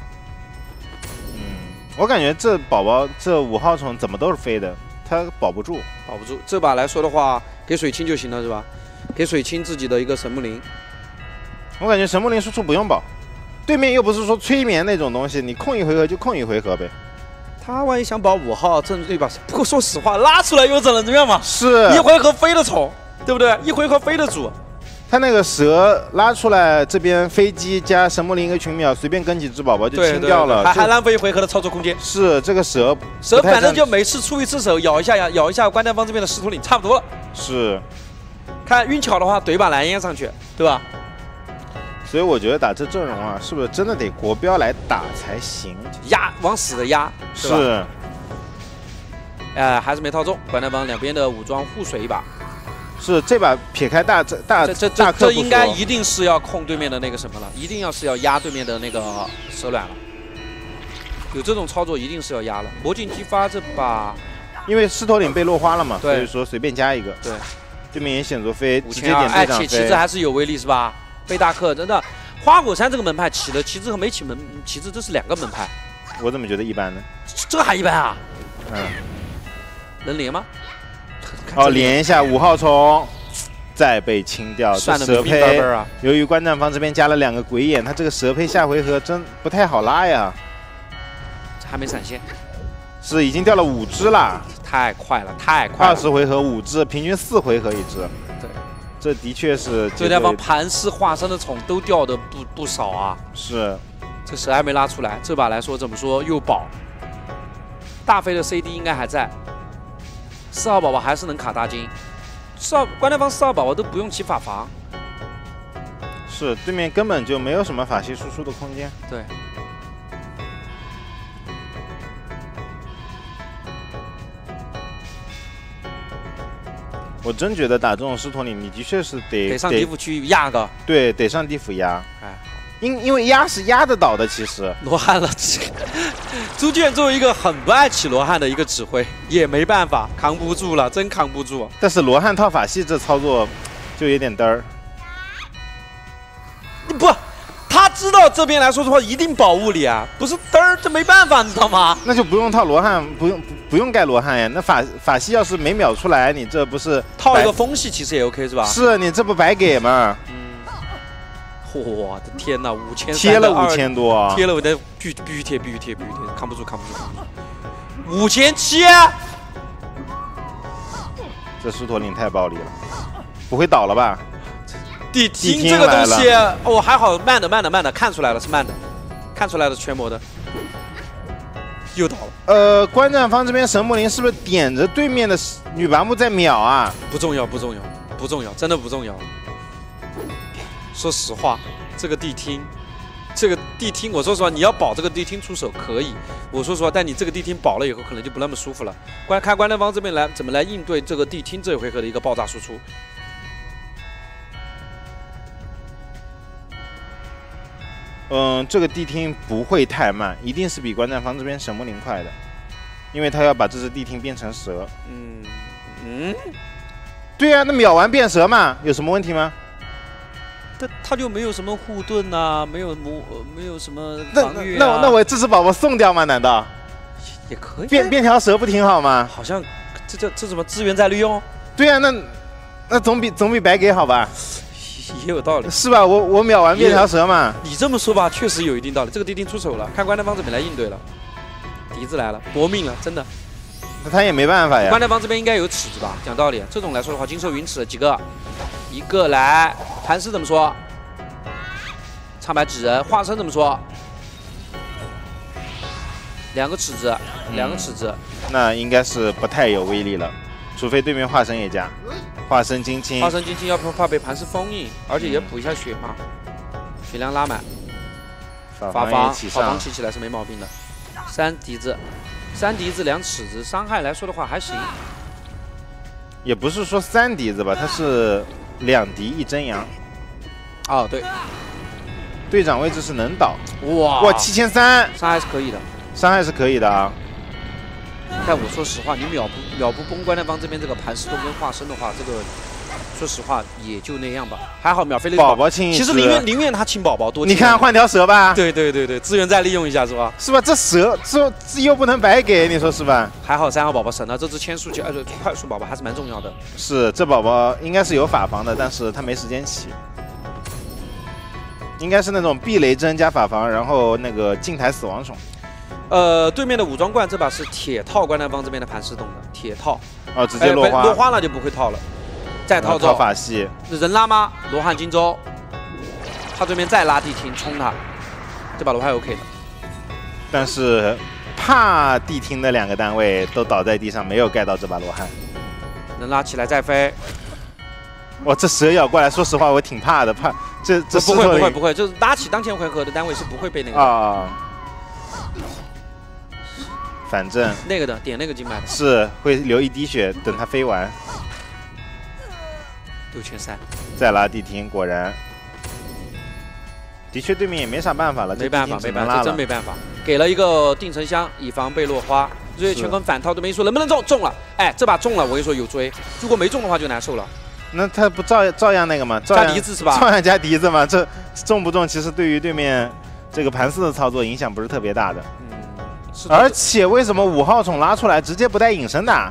我感觉这宝宝这五号宠怎么都是飞的，他保不住， 保不住。这把来说的话，给水清就行了，是吧？给水清自己的一个神木林。 我感觉神木林输出不用保，对面又不是说催眠那种东西，你控一回合就控一回合呗。 他万一想保五号，这对吧？不过说实话，拉出来又怎么怎么样嘛？ 是， 一回合飞得宠，对不对？一回合飞得主。 他那个蛇拉出来，这边飞机加神木林一个群秒，随便跟几只宝宝就清掉了， 还还浪费一回合的操作空间。 是这个蛇， 蛇反正就每次出一次手，咬一下咬咬一下关丹方这边的狮驼岭，差不多了。 是， 看运巧的话，怼把蓝烟上去，对吧？ 所以我觉得打这阵容啊，是不是真的得国标来打才行？ 压往死的压， 是。 哎、呃，还是没套中，关丹方两边的武装互水一把。 是这把撇开大这大这这这这应该一定是要控对面的那个什么了，一定要是要压对面的那个蛇卵了。有这种操作一定是要压了。魔镜激发这把， 因为狮驼岭被落花了嘛， 对， 所以说随便加一个。 对， 对面也选择飞，直接点哎， 队长飞。 起旗帜还是有威力是吧？贝大克真的，花果山这个门派起的旗帜和没起门旗帜这是两个门派。 我怎么觉得一般呢？ 这还一般啊？ 嗯， 能连吗？ 哦，连一下五号虫，再被清掉。 算蛇胚啊！ 由于关战方这边加了两个鬼眼，他这个蛇胚下回合真不太好拉呀。 还没闪现， 是已经掉了五只啦！ 太快了，太快了！ 二十回合五只，平均四回合一只。 对， 这的确是。 对方盘丝化身的宠都掉的不不少啊。 是。 这蛇还没拉出来，这把来说怎么说又保。大飞的 C D 应该还在。四号宝宝还是能卡大金，四号关丹方四号宝宝都不用起法防， 是对面根本就没有什么法系输出的空间。 对， 我真觉得打这种狮驼岭，你的确是得得上地府去压个， 对，得上地府压。 哎， 因因为压是压得倒的，其实罗汉了。朱卷作为一个很不爱起罗汉的一个指挥，也没办法，扛不住了，真扛不住。 但是罗汉套法系这操作就有点嘚儿。 不，他知道这边来说的话，一定保物理啊，不是嘚儿，这没办法，你知道吗？ 那就不用套罗汉，不用不不用盖罗汉呀。那法法系要是没秒出来，你这不是套一个风系其实也 OK 是吧？ 是你这不白给吗？ 嗯。我的天哪，五千贴了五千多， 贴了我的必必须贴，必须贴，必须贴，扛不住，扛不住，扛不住。五千七， 这狮驼岭太暴力了，不会倒了吧？ 地听这个东西，哦，还好，慢的，慢的，慢的，看出来了是慢的，看出来了全魔的，又倒了。 呃，观战方这边神木林是不是点着对面的女拔木在秒啊？ 不重要，不重要，不重要，真的不重要。说实话，这个地听，这个地听，我说实话，你要保这个地听出手可以。我说实话，但你这个地听保了以后，可能就不那么舒服了。关看关丹方这边来怎么来应对这个地听这一回合的一个爆炸输出。 嗯，这个地听不会太慢，一定是比观战方这边神木林快的，因为他要把这只地听变成蛇。 嗯嗯， 对啊，那秒完变蛇嘛，有什么问题吗？ 他他就没有什么护盾呐、啊，没有魔，没有什么防御、啊、 那那那我这只宝宝送掉吗？难道也可以变变条蛇不挺好吗？ 好像这这这怎么资源再利用？ 对啊，那那总比总比白给好吧？ 也有道理， 是吧？我我秒完变条蛇嘛。 你这么说吧，确实有一定道理。这个地听出手了，看关丹方这边来应对了，笛子来了，搏命了，真的。 那他也没办法呀。 关丹方这边应该有尺子吧？讲道理，这种来说的话，金兽云尺几个。一个来，盘丝怎么说？长白纸人化身怎么说？两个尺子，两个尺子、 嗯，那应该是不太有威力了，除非对面化身也加，化身金青， 化身金青要不怕被盘丝封印，而且也补一下血嘛，血量拉满， 法法防起法防起起来是没毛病的，三笛子，三笛子两尺子，伤害来说的话还行， 也不是说三笛子吧，它是。两敌一真阳， 哦对， 队长位置是能倒， 哇哇七千三， 伤害是可以的， 伤害是可以的啊。 但我说实话，你秒不秒不崩关丹方这边这个盘丝盾跟化身的话，这个说实话也就那样吧。还好秒飞了宝宝清， 其实宁愿宁愿他清宝宝多。 你看换条蛇吧， 对对对对，资源再利用一下是吧？ 是吧？这蛇这这又不能白给，你说是吧？ 还好三号宝宝省了这只千速器，呃，快速宝宝还是蛮重要的。 是，这宝宝应该是有法防的，但是他没时间起。应该是那种避雷针加法防，然后那个近台死亡宠。 呃，对面的武装冠这把是铁套关丹方这边的盘丝洞的铁套， 哦，直接落花、 哎、落花了就不会套了。 再套咒法系， 人拉吗？罗汉荆州，他对面再拉地听冲他，这把罗汉 OK 的。 但是怕地听的两个单位都倒在地上，没有盖到这把罗汉。 人拉起来再飞， 哇，这蛇咬过来，说实话我挺怕的，怕这这不会不会不会，就是拉起当前回合的单位是不会被那个啊。反正那个的点那个金麦的是会流一滴血，等它飞完。 六千三， 再拉地听，果然，的确对面也没啥办法了， 没办法没办法，这真没办法，给了一个定城香，以防被落花。日月乾坤反套对面一说能不能中？中了，哎，这把中了，我跟你说有追，如果没中的话就难受了。那他不照照样那个吗？ 加笛子是吧？ 照样加笛子嘛，这中不中其实对于对面这个盘四的操作影响不是特别大的。嗯，而且为什么五号宠拉出来直接不带隐身的？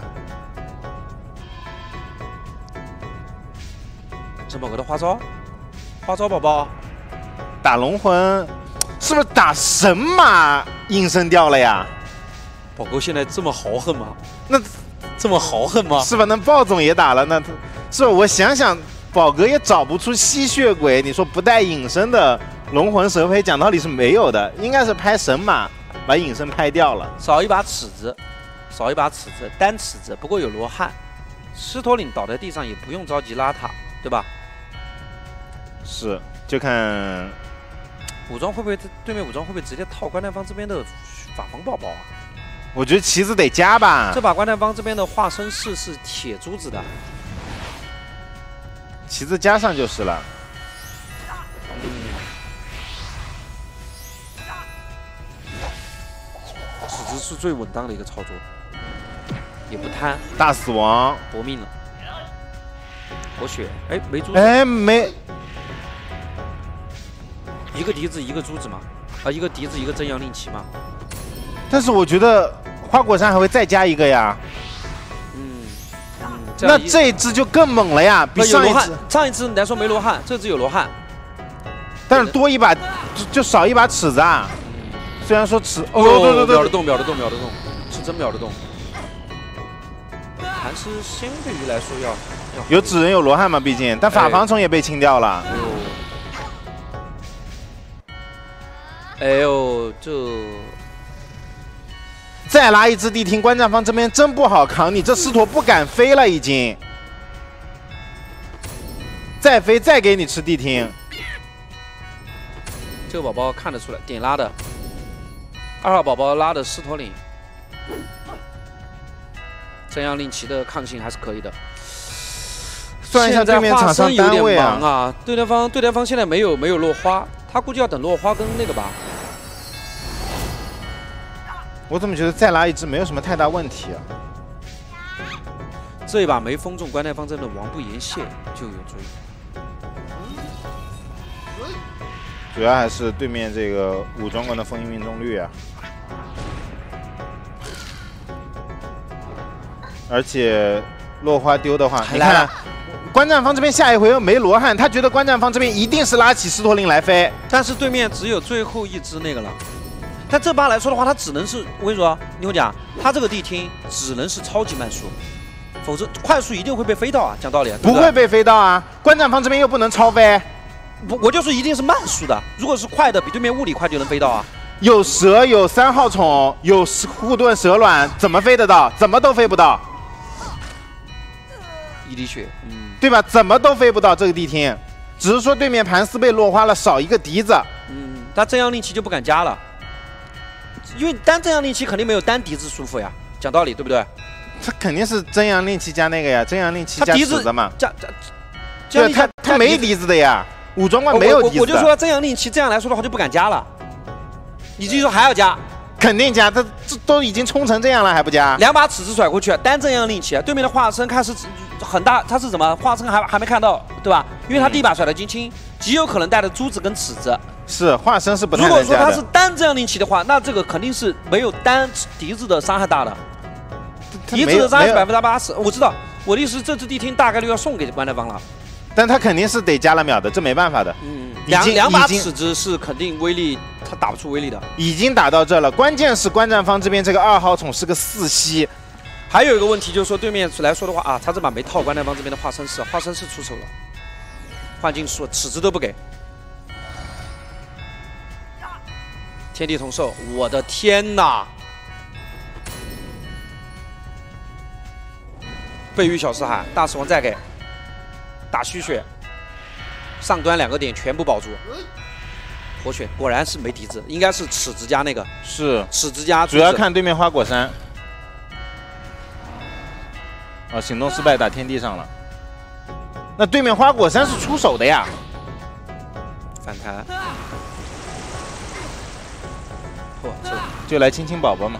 这宝哥的花招，花招宝宝打龙魂，是不是打神马隐身掉了呀？ 宝哥现在这么豪横吗？ 那这么豪横吗？ 是吧？那暴总也打了，那是吧？我想想，宝哥也找不出吸血鬼，你说不带隐身的龙魂蛇胚，讲道理是没有的，应该是拍神马把隐身拍掉了， 少一把尺子，少一把尺子，单尺子，不过有罗汉，狮驼岭倒在地上也不用着急拉他，对吧？ 是，就看武装会不会对面武装会不会直接套关丹方这边的法防宝宝啊？ 我觉得旗子得加吧。 这把关丹方这边的化身式是铁珠子的， 旗子加上就是了。 嗯，尺子是最稳当的一个操作，也不贪。 大死亡， 搏命了，活血，哎，没珠子， 哎，没。 一个笛子一个珠子嘛，啊，一个笛子一个真阳令旗嘛。 但是我觉得花果山还会再加一个呀。 嗯嗯， 那这一只就更猛了呀，比上一只上一只来说没罗汉，这只有罗汉， 但是多一把就就少一把尺子啊。嗯、虽然说尺哦，对对对，秒得动秒得动秒得动，是真秒得动。还是相对于来说要要有纸人有罗汉嘛，毕竟，但法防虫也被清掉了。 哎哎呦，这再拉一只地听，观战方这边真不好扛，你这狮驼不敢飞了，已经。再飞再给你吃地听， 这个宝宝看得出来，点拉的，二号宝宝拉的狮驼岭，真阳令旗的抗性还是可以的。 算一下对面场上单位啊， 啊对方方对方方现在没有没有落花。他估计要等落花跟那个吧。 我怎么觉得再拉一只没有什么太大问题啊？ 这一把没封中关丹方针的王不言谢就有追。 主要还是对面这个武装官的封印命中率啊，而且落花丢的话，你看。观战方这边下一回合没罗汉，他觉得观战方这边一定是拉起狮驼岭来飞， 但是对面只有最后一只那个了。但这把来说的话，他只能是我跟你说，你跟我讲，他这个地听只能是超级慢速，否则快速一定会被飞到啊！讲道理， 不会被飞到啊！观战方这边又不能超飞， 不，我就说一定是慢速的。如果是快的，比对面物理快就能飞到啊。 有蛇，有三号宠，有护盾蛇卵，怎么飞得到？怎么都飞不到。 一滴血，嗯。 对吧？怎么都飞不到这个地听，只是说对面盘丝被落花了，少一个笛子。 嗯，他真阳令旗就不敢加了，因为单真阳令旗肯定没有单笛子舒服呀。讲道理，对不对？ 他肯定是真阳令旗加那个呀，真阳令旗加笛子嘛。 加加， 对，他他没笛子的呀，武装官没有笛子。 我就说真阳令旗这样来说的话就不敢加了。你继续说还要加？ 肯定加，他这都已经冲成这样了还不加？ 两把尺子甩过去，单真阳令旗，对面的化身看是很大，他是怎么化身还还没看到，对吧？因为他第一把甩的金青，极有可能带着珠子跟尺子。 是化身是不太能加的。如果说他是单真阳令旗的话，那这个肯定是没有单笛子的伤害大的。笛子的伤害是百分之八十，我知道。我的意思，这支地听大概率要送给关丹方了。 但他肯定是得加了秒的，这没办法的。 嗯，两两把尺子是肯定威力，他打不出威力的。 已经打到这了，关键是观战方这边这个二号宠是个四吸， 还有一个问题就是说，对面来说的话啊，他这把没套关战方这边的化身式，化身式出手了，幻境术尺子都不给。天地同寿，我的天哪！背域小四海，大死亡再给，打虚血，上端两个点全部保住。活血果然是没笛子，应该是尺子加那个是尺子加， 主要看对面花果山。啊，行动失败，打天地上了。那对面花果山是出手的呀， 反弹。嚯，这就来亲亲宝宝嘛。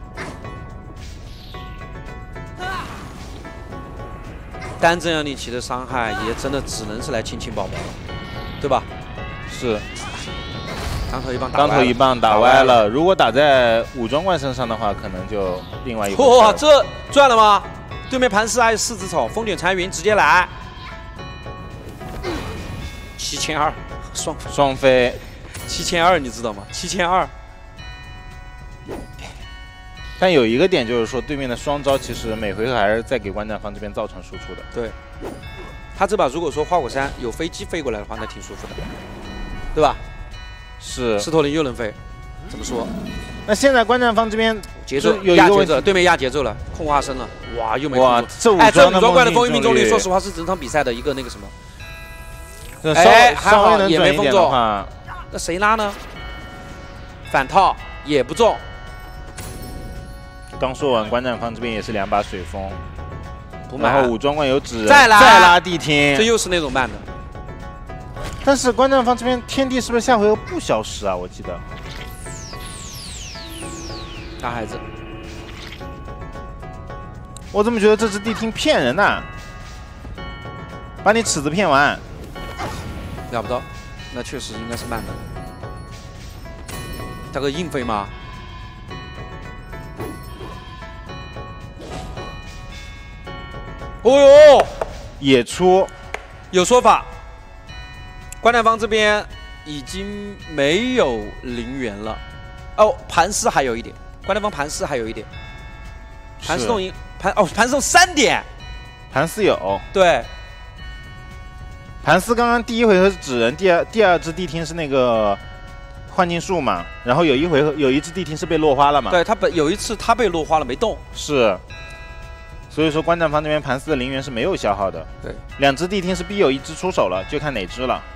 单这样力奇的伤害也真的只能是来亲亲宝宝了，对吧？ 是。 当头一棒打当头一棒打歪了，如果打在武装冠身上的话，可能就另外一回事。 哇，这赚了吗？对面盘丝还有四只丑，风卷残云直接来，七千二，双双飞， 七千二，你知道吗？七千二。 但有一个点就是说，对面的双招其实每回合还是在给观战方这边造成输出的。 对，他这把如果说花果山有飞机飞过来的话，那挺舒服的，对吧？ 是。 狮驼铃又能飞，怎么说？ 那现在观战方这边节奏有一个问题， 对面压节奏了，控化身了，哇，又没控住。 这武哎，这武装冠的风风运命中率，说实话是整场比赛的一个那个什么。 哎， 还好也没封中。 那谁拉呢？反套也不中。 刚说完，观战方这边也是两把水风， 不然后武装冠有纸， 再拉再拉地听， 这又是那种慢的。 但是观战方这边天地是不是下回合不消失啊？我记得。 大孩子， 我怎么觉得这只地听骗人呢？把你尺子骗完， 料不到，那确实应该是慢的。大哥硬飞吗？哦呦， 野出， 有说法。观战方这边已经没有灵元了，哦，盘丝还有一点，观战方盘丝还有一点，盘丝动赢盘哦，盘丝动三点， 盘丝有， 对， 盘丝刚刚第一回合是纸人，第二第二只地听是那个幻境术嘛，然后有一回合有一只地听是被落花了嘛， 对他本有一次他被落花了没动， 是。所以说，观战方这边盘丝的灵元是没有消耗的。 对， 两只地听是必有一只出手了，就看哪只了。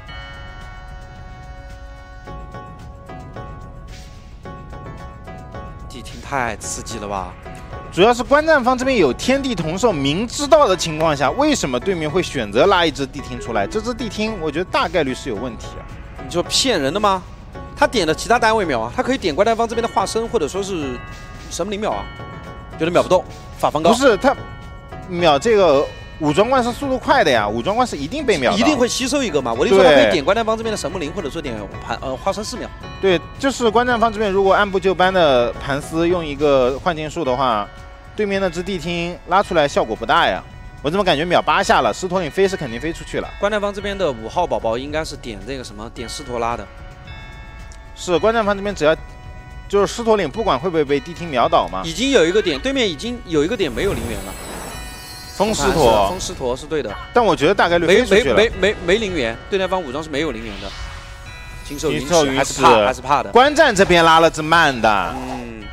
地听太刺激了吧！ 主要是观战方这边有天地同寿，明知道的情况下，为什么对面会选择拉一只地听出来？这只地听，我觉得大概率是有问题啊。 你说骗人的吗？他点了其他单位秒啊，他可以点观战方这边的化身，或者说是神灵秒啊，觉得秒不动。法方高不是他秒这个武装冠是速度快的呀，武装冠是一定被秒， 一定会吸收一个嘛。我就说他可以点观战方这边的神木灵，或者说点盘呃化身四秒。 对，就是观战方这边如果按部就班的盘丝用一个幻境术的话，对面那只地听拉出来效果不大呀。我怎么感觉秒八下了？狮驼岭飞是肯定飞出去了。 观战方这边的五号宝宝应该是点这个什么点狮驼拉的。 是观战方这边只要。就是狮驼岭不管会不会被地听秒倒嘛， 已经有一个点，对面已经有一个点没有灵元了。 风狮驼， 风狮驼是对的， 但我觉得大概率没没飞出去了。 没没没灵元，对方方武装是没有灵元的。金兽云齿还是怕还是怕的。 观战这边拉了只慢的， 嗯，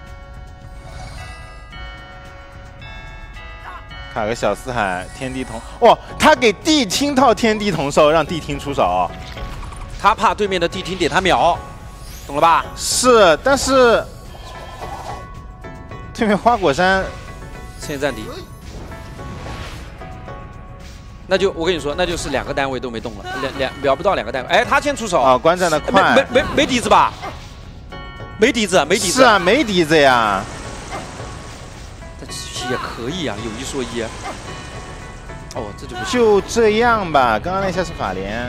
卡个小四海天地同，哇，他给地听套天地同寿，让地听出手， 他怕对面的地听点他秒。懂了吧？ 是，但是对面花果山现在战敌，那就我跟你说，那就是两个单位都没动了，两两秒不到两个单位。哎，他先出手啊，观战的快， 没没没没笛子吧？没笛子，没笛子。 是啊，没笛子呀。 但也可以啊，有一说一。哦，这就不行。 就这样吧，刚刚那下是法莲。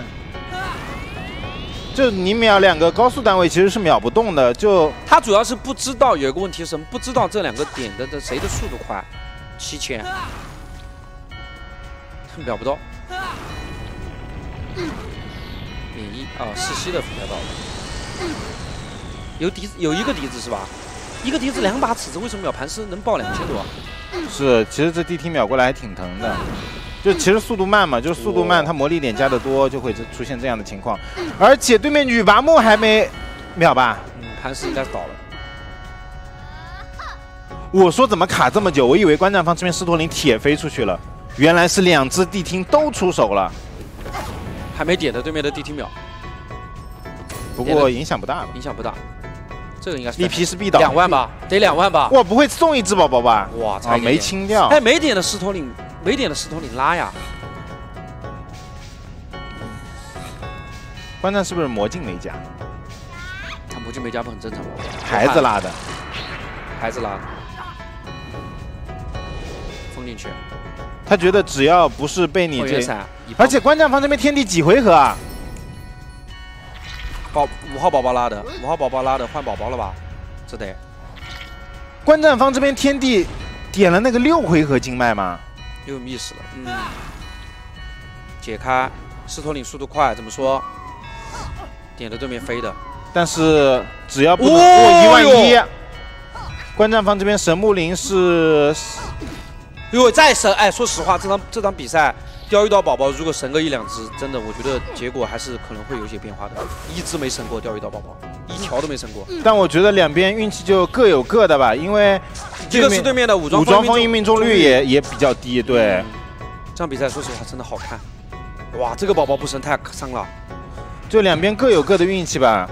就你秒两个高速单位其实是秒不动的，就他主要是不知道有一个问题是什么，不知道这两个点的的谁的速度快，七千，秒不到，免疫啊，世袭的秒到了，有笛子有一个笛子是吧？一个笛子两把尺子，为什么秒盘丝能爆两千多？ 是，其实这地梯秒过来还挺疼的。就其实速度慢嘛，就是速度慢，它魔力点加的多，就会出现这样的情况。而且对面女拔木还没秒吧？ 嗯，盘石应该是倒了。 我说怎么卡这么久？我以为观战方这边狮驼岭铁飞出去了，原来是两只地听都出手了， 还没点的对面的地听秒。 不过影响不大吧？ 影响不大。这个应该是力皮是必倒， 两万吧？得两万吧？ 哇，不会送一只宝宝吧？ 哇， 啊，没清掉。 哎，没点的狮驼岭。没点的狮驼岭拉呀！ 观战是不是魔镜没加？ 他魔镜没加不很正常吗？ 孩子拉的， 孩子拉的，封进去。 他觉得只要不是被你这，而且观战方这边天地几回合啊？ 宝五号宝宝拉的，五号宝宝拉的换宝宝了吧？这得。 观战方这边天地点了那个六回合经脉吗？ 又有密室了，嗯，解开狮驼岭速度快，怎么说？点的对面飞的，但是只要不能过一万一，观战方这边神木林是， 如果再神，哎，说实话，这场这场比赛钓鱼岛宝宝如果神个一两只，真的我觉得结果还是可能会有些变化的。一只没神过钓鱼岛宝宝，一条都没神过。 但我觉得两边运气就各有各的吧，因为。 一个是对面的武装武装封印命中率也也比较低，对、嗯。 这场比赛说实话真的好看，哇，这个宝宝不神太伤了。 就两边各有各的运气吧。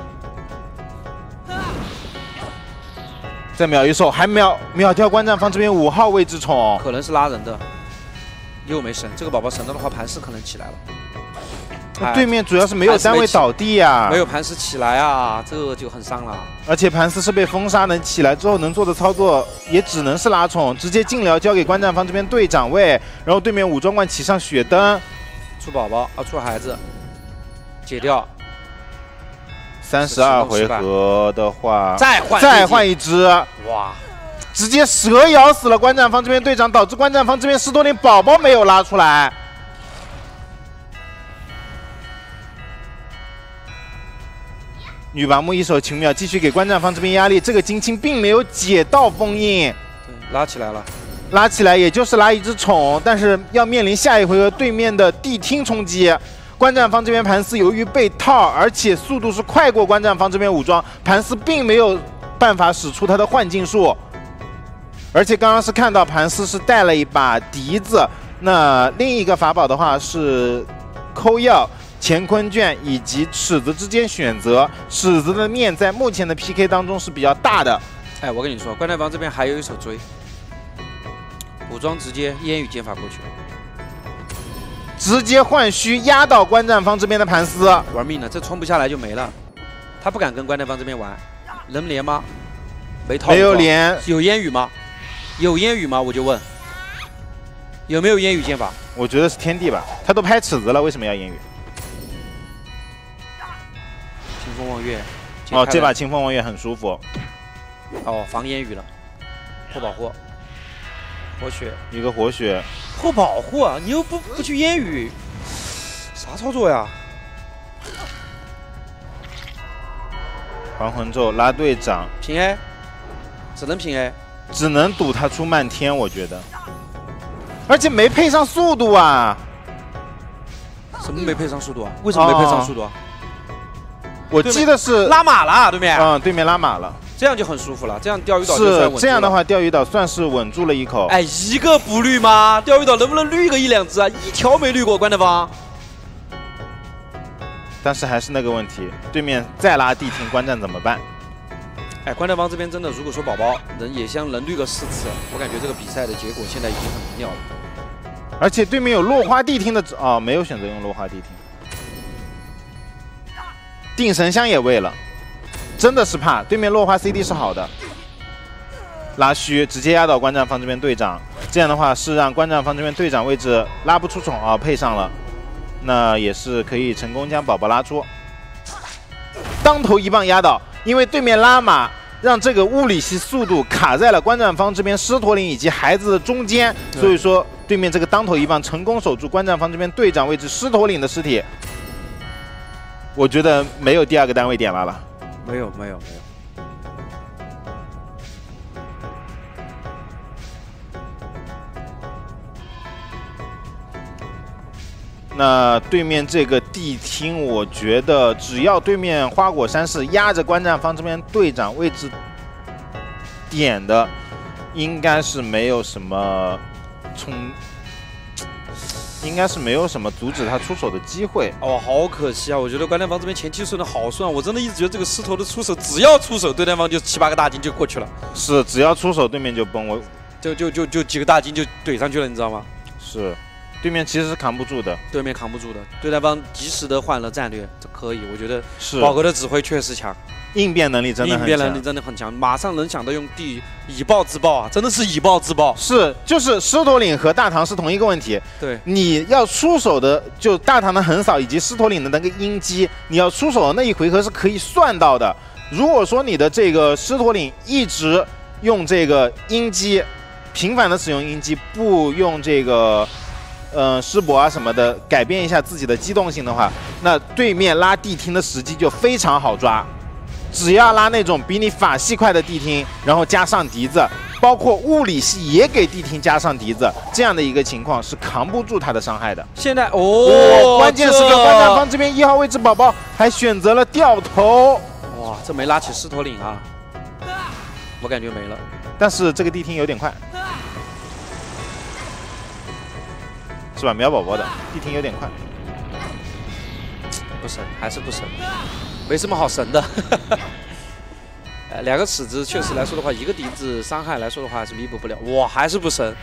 再秒一兽，还秒秒掉观战方这边五号位置宠， 可能是拉人的，又没神。这个宝宝神到的话，盘势可能起来了。 对面主要是没有单位倒地呀、啊， 没有盘石起来啊，这就很伤了。 而且盘石是被封杀，能起来之后能做的操作也只能是拉宠，直接进疗交给观战方这边队长位，然后对面武装冠起上血灯， 出宝宝啊，出孩子，解掉。 三十二回合的话， 再换再换一只， 哇， 直接蛇咬死了观战方这边队长，导致观战方这边狮驼岭宝宝没有拉出来。女拔木一手轻秒，继续给观战方这边压力。这个金青并没有解到封印， 对，拉起来了， 拉起来也就是拉一只宠，但是要面临下一回合对面的地听冲击。观战方这边盘丝由于被套，而且速度是快过观战方这边武装，盘丝并没有办法使出他的幻境术。而且刚刚是看到盘丝是带了一把笛子，那另一个法宝的话是抠药。乾坤卷以及尺子之间选择，尺子的面在目前的 P K 当中是比较大的。 哎，我跟你说，观战方这边还有一手追，武装直接烟雨剑法过去， 直接换虚压倒观战方这边的盘丝， 玩命了，这冲不下来就没了。他不敢跟观战方这边玩，能连吗？没套， 没有连。 有烟雨吗？有烟雨吗？我就问，有没有烟雨剑法？ 我觉得是天地吧，他都拍尺子了，为什么要烟雨？ 清风望月， 哦，这把清风望月很舒服。 哦，防烟雨了，破保护，活血， 一个活血， 破保护啊！你又不不去烟雨，啥操作呀？ 还魂咒拉队长， 平 A， 只能平 A， 只能赌他出漫天，我觉得，而且没配上速度啊！ 什么没配上速度啊？为什么没配上速度啊？哦我记得是拉马了，对面。 嗯，对面拉马了， 这样就很舒服了。这样钓鱼岛就算稳住了。 是这样的话，钓鱼岛算是稳住了一口。 哎，一个不绿吗？钓鱼岛能不能绿个一两只啊？一条没绿过，观战方。 但是还是那个问题，对面再拉地听观战怎么办？ 哎，观战方这边真的，如果说宝宝能野香能绿个四次，我感觉这个比赛的结果现在已经很明了了。 而且对面有落花地听的啊、哦，没有选择用落花地听。定神香也喂了，真的是怕对面落花 C D 是好的，拉虚直接压倒观战方这边队长，这样的话是让观战方这边队长位置拉不出宠啊，配上了，那也是可以成功将宝宝拉出，当头一棒压倒，因为对面拉马让这个物理系速度卡在了观战方这边狮驼岭以及孩子的中间，所以说对面这个当头一棒成功守住观战方这边队长位置狮驼岭的尸体。我觉得没有第二个单位点了了， 没有没有没有。 那对面这个地听，我觉得只要对面花果山是压着观战方这边队长位置点的，应该是没有什么冲，应该是没有什么阻止他出手的机会。 哦，好可惜啊！我觉得观战方这边前期顺的好顺，我真的一直觉得这个狮头的出手，只要出手，对战方就七八个大金就过去了。 是，只要出手，对面就崩，我就就就就几个大金就怼上去了，你知道吗？ 是。 对面其实是扛不住的， 对面扛不住的，对战方及时的换了战略，这可以，我觉得是宝哥的指挥确实强， 应变能力真的很强， 应变能力真的很强，马上能想到用地以暴制暴啊，真的是以暴制暴。 是，就是狮驼岭和大唐是同一个问题， 对， 你要出手的就大唐的横扫以及狮驼岭的那个鹰击，你要出手的那一回合是可以算到的。如果说你的这个狮驼岭一直用这个鹰击，频繁的使用鹰击，不用这个。 呃，师伯啊什么的，改变一下自己的机动性的话，那对面拉地听的时机就非常好抓。只要拉那种比你法系快的地听，然后加上笛子，包括物理系也给地听加上笛子，这样的一个情况是扛不住他的伤害的。 现在哦， 哦关键时刻观战方这边一号位置宝宝还选择了掉头。 哇，这没拉起狮驼岭啊，我感觉没了。 但是这个地听有点快。 是吧？秒宝宝的地听有点快， 不神还是不神，没什么好神的。呃，两个尺子确实来说的话，一个笛子伤害来说的话还是弥补不了。哇，还是不神。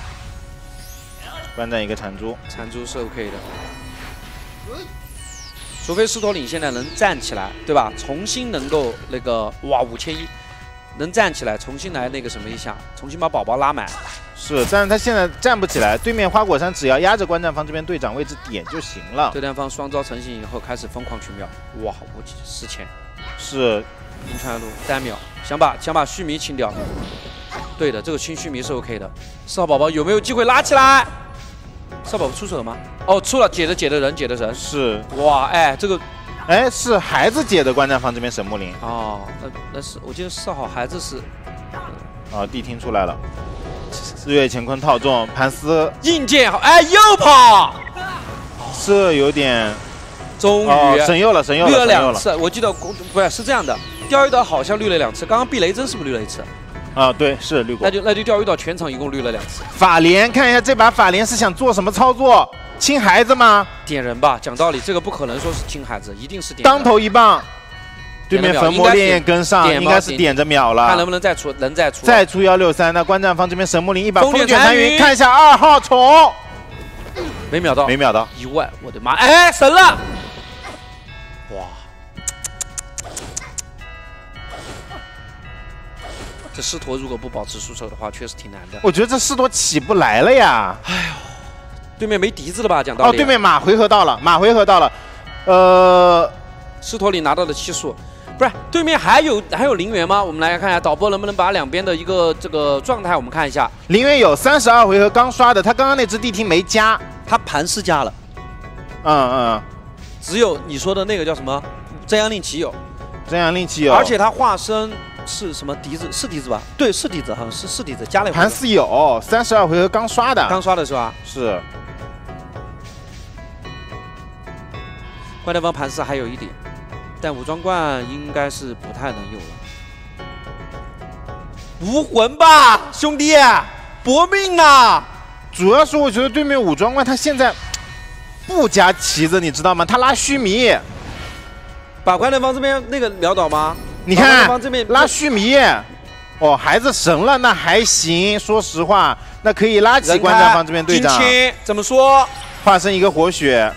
观战一个残珠， 残珠是 OK 的，除非狮驼岭现在能站起来，对吧？重新能够那个哇五千一，能站起来，重新来那个什么一下，重新把宝宝拉满。 是，但是他现在站不起来。对面花果山只要压着观战方这边队长位置点就行了。 对战方双招成型以后开始疯狂去秒，哇，无极十千， 是， 银川路单秒，想把想把须弥清掉。对的，这个清须弥是 OK 的。四号宝宝有没有机会拉起来？四号宝宝出手了吗？哦，出了，解的解的人，解的人。 是， 哇，哎，这个， 哎，是孩子解的观战方这边神木林。 哦，那那是我记得四号孩子是， 哦，地听出来了。 日月乾坤套中，盘丝硬件好，哎，又跑， 是有点， 终于、 哦、神佑了，神佑了， 绿了两次。我记得不是是这样的，钓鱼岛好像绿了两次，刚刚避雷针是不是绿了一次？ 啊，对，是绿过。 那就那就钓鱼岛全场一共绿了两次。 法莲，看一下这把法莲是想做什么操作？亲孩子吗？ 点人吧，讲道理，这个不可能说是亲孩子，一定是点人。 当头一棒。 对面焚魔烈焰跟上，应该是点着秒了， 看能不能再出，能再出， 再出幺六三。那观战方这边神木林一把风卷残云，看一下二号虫， 没秒到， 没秒到， 一万，我的妈！哎，神了！哇，这狮驼如果不保持出手的话，确实挺难的。 我觉得这狮驼起不来了呀！ 哎呦，对面没笛子了吧？讲道理。 哦，对面马回合到了，马回合到了，呃， 狮驼里拿到的七数。 不是，对面还有还有陵园吗？我们来看一下导播能不能把两边的一个这个状态，我们看一下。 陵园有三十二回合刚刷的，他刚刚那只地听没加， 他盘是加了。 嗯嗯， 只有你说的那个叫什么真阳令旗有， 真阳令旗有， 而且他化身是什么笛子？是笛子吧？对，是笛子，好像是是笛子，加了一回合。 盘是有三十二回合刚刷的， 刚刷的是吧？ 是。 怪猎方盘丝还有一点。 但武装冠应该是不太能有了。无魂吧，兄弟，搏命呐！ 主要是我觉得对面武装冠他现在不加旗子，你知道吗？他拉须弥， 把观战方这边那个秒倒吗？ 你看方这边拉须弥，哦，孩子神了，那还行。说实话，那可以拉起观战方这边队长。 怎么说？ 化身一个活血。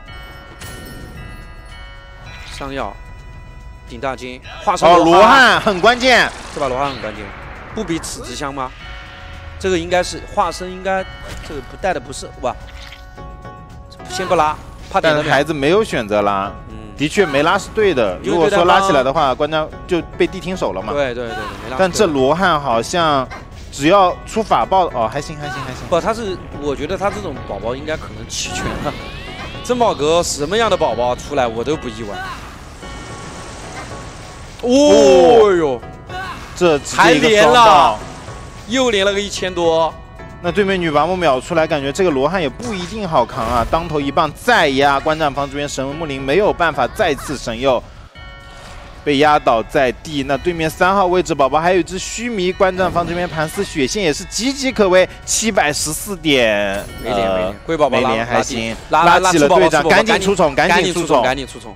上药，顶大金，化身哦，罗汉很关键， 这把罗汉很关键，不比此之香吗？这个应该是化身，应该这个不带的不是哇，先不拉，怕点。 但是孩子没有选择拉，嗯，的确没拉是对的。如果说拉起来的话，关张就被地听手了嘛。 对对对对，没拉。 但这罗汉好像只要出法爆哦，还行还行还行。 不，他是我觉得他这种宝宝应该可能齐全了。珍宝阁什么样的宝宝出来我都不意外。 哦呦， 这还连了，又连了个一千多， 那对面女拔木秒出来，感觉这个罗汉也不一定好扛啊！当头一棒再压，观战方这边神木林没有办法再次神佑，被压倒在地。那对面三号位置宝宝还有一只须弥，观战方这边盘丝血线也是岌岌可危，七百十四点， 没连没连，龟宝宝没连还行， 拉拉起了队长，赶紧出宠，赶紧出宠， 赶紧出宠！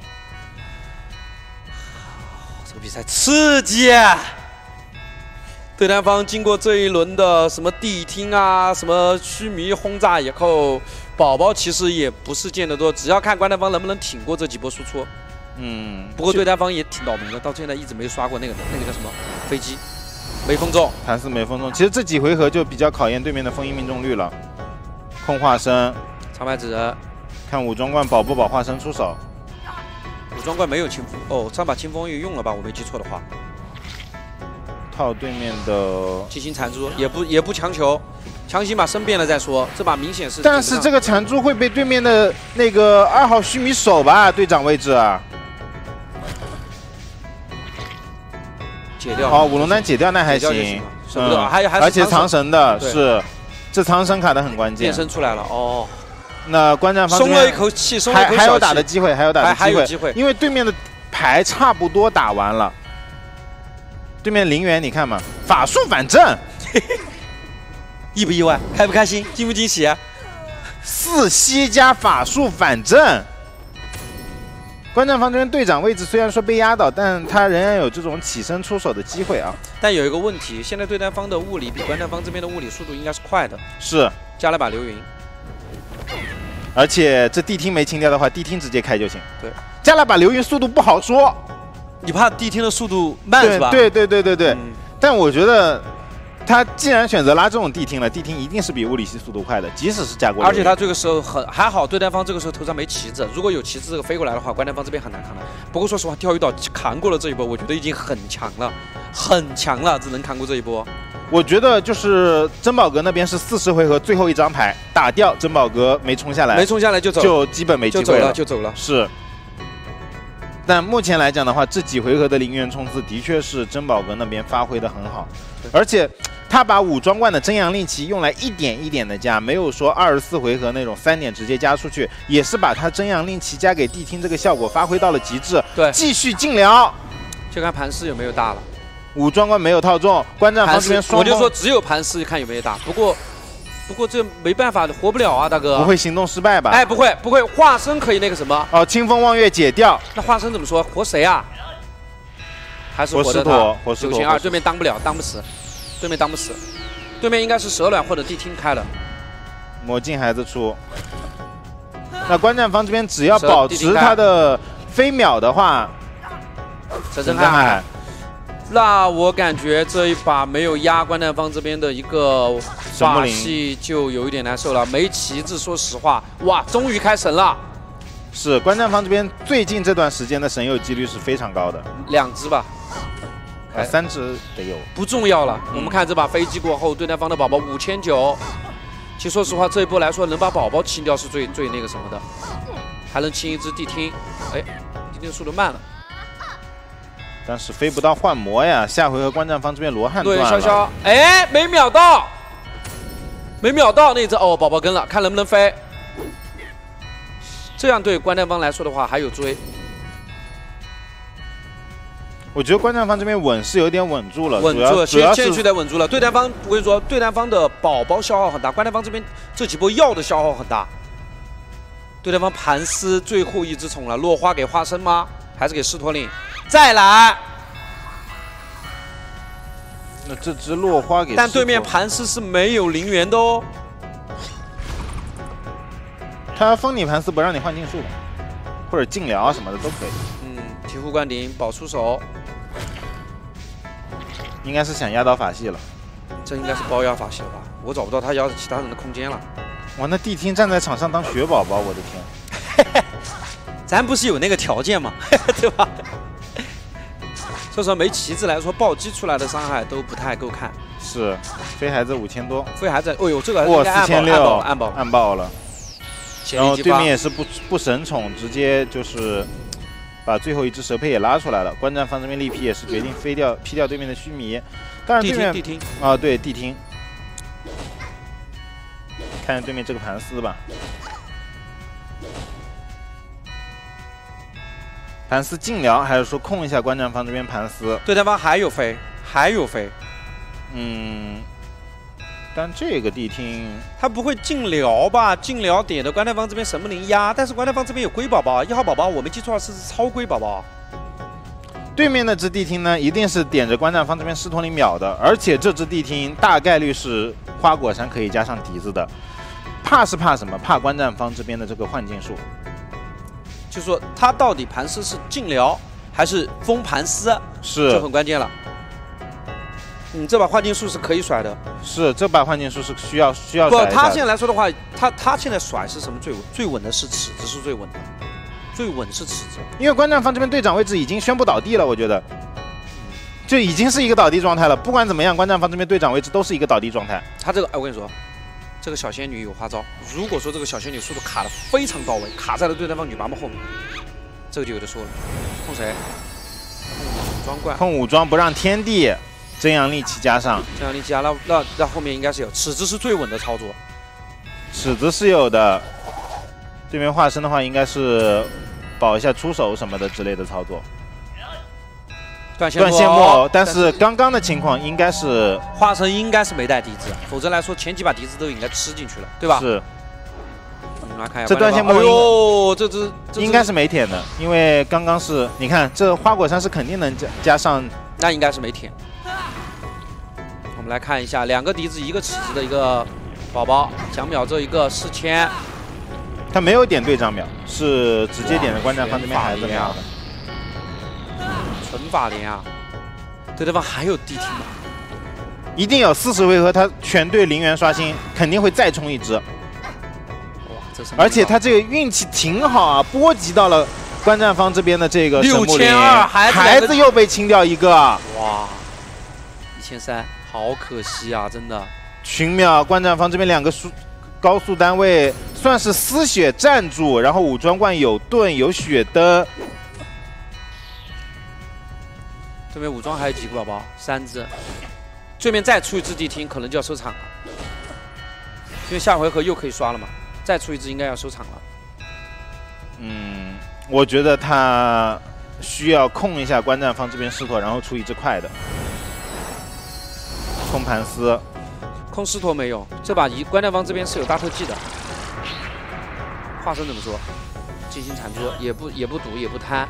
这个比赛刺激！对单方经过这一轮的什么地听啊，什么须弥轰炸以后，宝宝其实也不是见得多，只要看观战方能不能挺过这几波输出。嗯，不过对单方也挺倒霉的，到现在一直没刷过那个那个叫什么飞机，没封中， 盘丝没封中。其实这几回合就比较考验对面的封印命中率了。控化身， 长白纸， 看武装冠保不保化身出手。 武装冠没有清风哦，上把清风也用了吧？我没记错的话。 套对面的七星残珠也不也不强求，强行把身变了再说。这把明显是， 但是这个残珠会被对面的那个二号须弥守吧？队长位置啊， 解掉哦，五龙丹解掉那还行， 嗯，还有还而且藏神的是，这藏神卡的很关键， 变身出来了哦。 那观战方松了一口气，松了一口气， 还有打的机会，还有打的机会， 还有机会， 因为对面的牌差不多打完了。对面陵园，你看嘛，法术反正， 意不意外？开不开心？惊不惊喜？ 四吸加法术反正，观战方这边队长位置虽然说被压倒，但他仍然有这种起身出手的机会啊。 但有一个问题，现在对单方的物理比观战方这边的物理速度应该是快的。 是， 加了把流云， 而且这地听没清掉的话，地听直接开就行。 对， 加了把流云速度不好说。 你怕地听的速度慢是吧？ 对对对对对对。 嗯、 但我觉得他既然选择拉这种地听了，地听一定是比物理系速度快的，即使是加过。 而且他这个时候很还好，对单方这个时候头上没旗子，如果有旗子这个飞过来的话，观战方这边很难扛的。不过说实话，钓鱼岛扛过了这一波，我觉得已经很强了，很强了，只能扛过这一波。 我觉得就是珍宝阁那边是四十回合最后一张牌打掉，珍宝阁没冲下来， 没冲下来就走， 就基本没机会了，就走了， 是。但目前来讲的话，这几回合的陵园冲刺的确是珍宝阁那边发挥的很好，而且他把武装冠的真阳令旗用来一点一点的加，没有说二十四回合那种三点直接加出去，也是把他真阳令旗加给地听这个效果发挥到了极致。 对， 继续进疗， 就看盘势有没有大了。 武装冠没有套中，观战方这边双， 我就说只有盘势看有没有大，不过。不过这没办法，活不了啊，大哥。 不会行动失败吧？ 哎，不会，不会，化身可以那个什么？ 哦，清风望月解掉。 那化身怎么说？活谁啊？还是活的他？活石九千二，对面当不了，当不死，对面当不死，对面应该是蛇卵或者地听开了。 魔镜孩子出。那观战方这边只要保持他的飞秒的话， 神神瀚海。那我感觉这一把没有压观战方这边的一个法系就有一点难受了，没旗帜，说实话，哇，终于开神了。 是观战方这边最近这段时间的神佑几率是非常高的， 两只吧， 呃，三只得有。 不重要了，嗯、我们看这把飞机过后，对单方的宝宝五千九。其实说实话，这一波来说，能把宝宝清掉是最最那个什么的，还能清一只地听，哎，地听速度慢了。 但是飞不到幻魔呀！下回合观战方这边罗汉断了。 对，潇潇，哎，没秒到，没秒到那只哦，宝宝跟了，看能不能飞。这样对观战方来说的话还有追。 我觉得观战方这边稳是有点稳住了， 稳住了， 主要先去得稳住了。对单方我跟你说，对单方的宝宝消耗很大，观战方这边这几波药的消耗很大。对单方盘丝最后一只宠了，落花给化身吗？还是给狮驼岭？再来， 那这只落花给， 但对面盘丝是没有陵园的哦。 他封你盘丝不让你换禁术，或者禁疗啊什么的都可以。 嗯，醍醐灌顶保出手， 应该是想压倒法系了。 这应该是包压法系了吧？我找不到他压其他人的空间了。 哇，那地听站在场上当雪宝宝，我的天！ 咱不是有那个条件吗？对吧？所以说没旗帜来说，暴击出来的伤害都不太够看。 是，飞孩子五千多， 飞孩子，哦呦，这个哇四千六， 暗爆暗爆了。然后对面也是不不神宠，直接就是把最后一只蛇胚也拉出来了。观战方这边力劈也是决定飞掉劈掉对面的须弥，当然对面地听啊对地听， 看看对面这个盘丝吧。盘丝近聊，还是说控一下观战方这边盘丝？ 对方还有飞，还有飞。 嗯，但这个地听他不会近聊吧？近聊点的观战方这边神木林压，但是观战方这边有龟宝宝，一号宝宝我没记错是超龟宝宝。 对面那只地听呢，一定是点着观战方这边狮驼铃秒的，而且这只地听大概率是花果山可以加上笛子的。怕是怕什么？怕观战方这边的这个幻境术。 就是说，他到底盘丝是近聊还是封盘丝， 是就很关键了。嗯，这把幻境术是可以甩的。 是这把幻境术是需要需要不， 甩一下的。 他现在来说的话，他他现在甩是什么最稳？最稳的是尺子是最稳的，最稳是尺子。因为观战方这边队长位置已经宣布倒地了，我觉得，就已经是一个倒地状态了。不管怎么样，观战方这边队长位置都是一个倒地状态。 他这个，哎，我跟你说。 这个小仙女有花招，如果说这个小仙女速度卡的非常到位，卡在了对方女拔木后面，这个就有的说了。控谁？控武装怪。 控武装不让天地，真阳力气加上。 真阳力气加，那那那后面应该是有尺子是最稳的操作。 尺子是有的，对面化身的话应该是保一下出手什么的之类的操作。 断线末，但是刚刚的情况应该是化身应该是没带笛子，否则来说前几把笛子都应该吃进去了，对吧？ 是。 我们来看一下这断线末， 哎呦，这只应该是没舔的，因为刚刚是，你看这花果山是肯定能加加上， 那应该是没舔。我们来看一下，两个笛子一个尺子的一个宝宝，奖秒这一个四千， 他没有点队长秒，是直接点的观战方这边孩子秒的。 纯法连啊！对方还有地听吗？ 一定有四十回合，他全队零元刷新，肯定会再冲一只。哇， 这是！ 而且他这个运气挺好啊，波及到了观战方这边的这个六千二， 孩子又被清掉一个。 哇，一千三，好可惜啊，真的。 群秒观战方这边两个速高速单位算是丝血站住，然后武装冠有盾有血灯。 对面武装还有几个宝宝？三只。对面再出一只地听，可能就要收场了。因为下回合又可以刷了嘛，再出一只应该要收场了。 嗯，我觉得他需要控一下观战方这边狮驼，然后出一只快的。控盘丝。 控狮驼没有，这把一观战方这边是有大特技的。化身怎么说？进行铲捉，也不也不赌也不贪。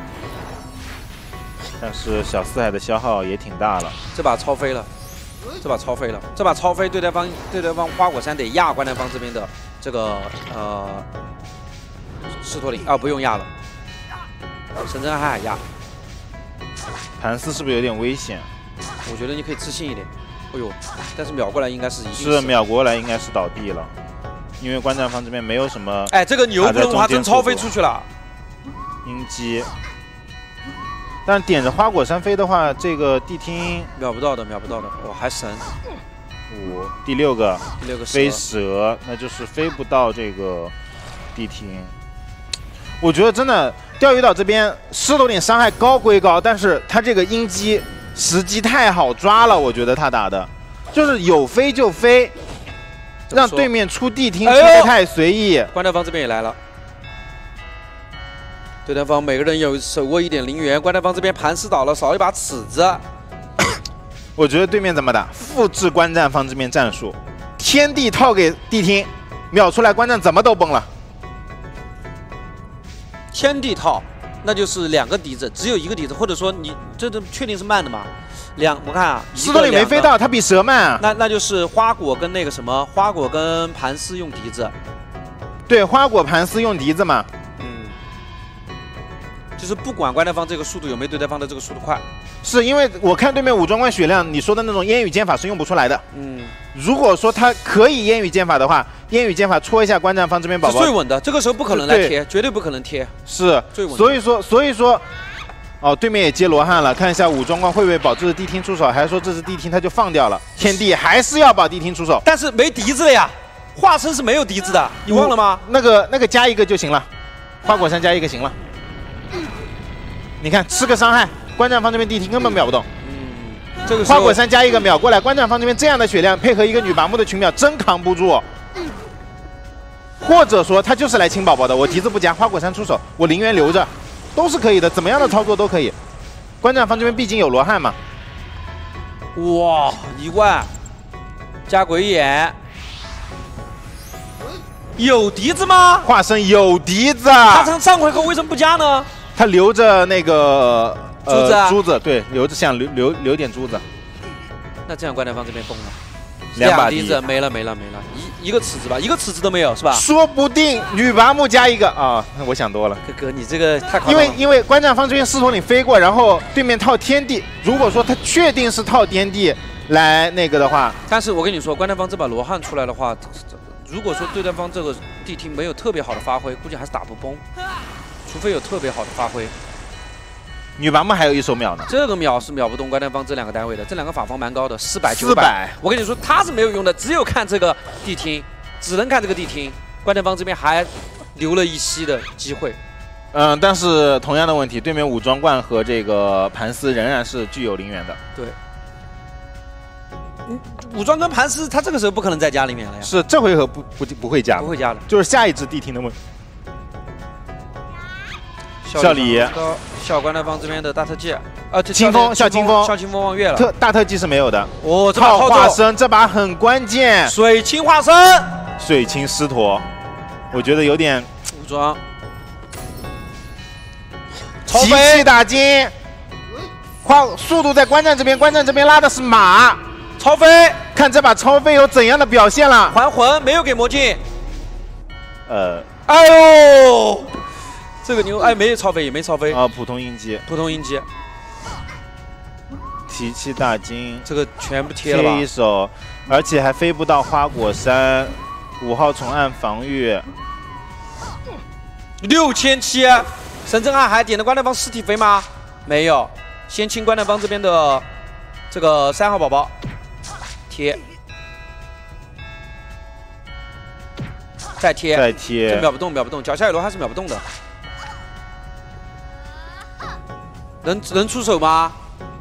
但是小四海的消耗也挺大了， 这把超飞了，这把超飞了，这把超飞对对方对对方花果山得压观战方这边的这个呃狮驼铃啊，不用压了，神针海压。 盘丝是不是有点危险？ 我觉得你可以自信一点。哎呦，但是秒过来应该是一定是秒过来应该是倒地了，因为观战方这边没有什么。 哎，这个牛不能花真超飞出去了， 鹰击。 但点着花果山飞的话，这个地听秒不到的，秒不到的，哇，还神！ 五第六个， 第六个飞蛇，那就是飞不到这个地听。我觉得真的钓鱼岛这边狮驼点伤害高归高，但是他这个鹰击时机太好抓了，我觉得他打的就是有飞就飞，让对面出地听出的太随意。 观战方这边也来了。 对战方每个人有手握一点零元，观战方这边盘丝倒了，少一把尺子。 我觉得对面怎么打？复制观战方这边战术，天地套给地听，秒出来观战怎么都崩了。 天地套，那就是两个笛子，只有一个笛子，或者说你这这确定是慢的吗？两我看啊， 狮驼铃没飞到，他比蛇慢啊。 那那就是花果跟那个什么，花果跟盘丝用笛子。 对，花果盘丝用笛子嘛。 就是不管观战方这个速度有没有对战方的这个速度快， 是因为我看对面武装冠血量，你说的那种烟雨剑法是用不出来的。嗯，如果说他可以烟雨剑法的话，烟雨剑法戳一下观战方这边宝宝是最稳的，这个时候不可能来贴，绝对不可能贴， 是最稳。 所以说，所以说，哦，对面也接罗汉了，看一下武装冠会不会保这是地听出手，还是说这是地听他就放掉了？天地还是要保地听出手， 但是没笛子了呀，化身是没有笛子的，你忘了吗？ 那个那个加一个就行了，花果山加一个行了。 你看吃个伤害，观战方这边地听根本秒不动。 嗯，这个花果山加一个秒过来，观战方这边这样的血量，配合一个女拔木的群秒，真扛不住。 或者说他就是来清宝宝的，我笛子不加，花果山出手，我灵元留着，都是可以的，怎么样的操作都可以。观战方这边毕竟有罗汉嘛。 哇，一万加鬼眼，有笛子吗？ 化身有笛子， 他上上回合为什么不加呢？ 他留着那个呃珠子、啊、 珠子，对，留着想留留留点珠子。 那这样观战方这边崩了。 两把笛子没了没了没了，一一个尺子吧，一个尺子都没有是吧？ 说不定女拔木加一个啊，我想多了。 哥哥，你这个太夸张了。 因为因为观战方这边狮驼岭飞过，然后对面套天地，如果说他确定是套天地来那个的话， 但是我跟你说，观战方这把罗汉出来的话，如果说对战方这个地听没有特别好的发挥，估计还是打不崩，除非有特别好的发挥。 女拔木还有一手秒呢， 这个秒是秒不动观战方这两个单位的，这两个法方蛮高的，四百四百。 我跟你说，他是没有用的，只有看这个地听，只能看这个地听。观战方这边还留了一息的机会。 嗯，但是同样的问题，对面武装冠和这个盘丝仍然是具有灵元的。 对。嗯，武装跟盘丝，他这个时候不可能再加里面了呀。 是，这回合不不不会加， 不会加的， 就是下一只地听的问题。 笑里，笑观战方这边的大特技，啊， 清风笑清风， 笑清风望月了。 特大特技是没有的。 哦，这把化身这把很关键。 水清化身， 水清狮驼，我觉得有点武装。 奇气大金，花速度在观战这边，观战这边拉的是马。 超飞， 看这把超飞有怎样的表现了？ 还魂没有给魔镜。 呃， 哎呦。 这个牛哎，没有超飞，也没超飞啊，普通音击， 普通音击， 提气大金， 这个全部贴了吧？ 贴一手，而且还飞不到花果山，五号重按防御， 六千七，神真汉还点的观战方尸体飞吗？没有，先清观战方这边的这个三号宝宝贴，再贴， 再贴， 秒不动，秒不动，脚下有罗汉是秒不动的。 能能出手吗？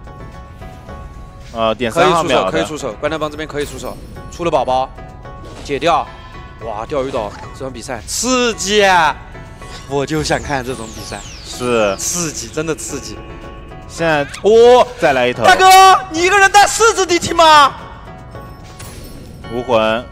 呃，点三号秒可以出手，观战方这边可以出手，出了宝宝，解掉，哇，钓鱼岛这场比赛刺激啊！我就想看这种比赛， 是刺激，真的刺激。 现在哦， 再来一头， 大哥，你一个人带四只 D T 吗？ 无魂，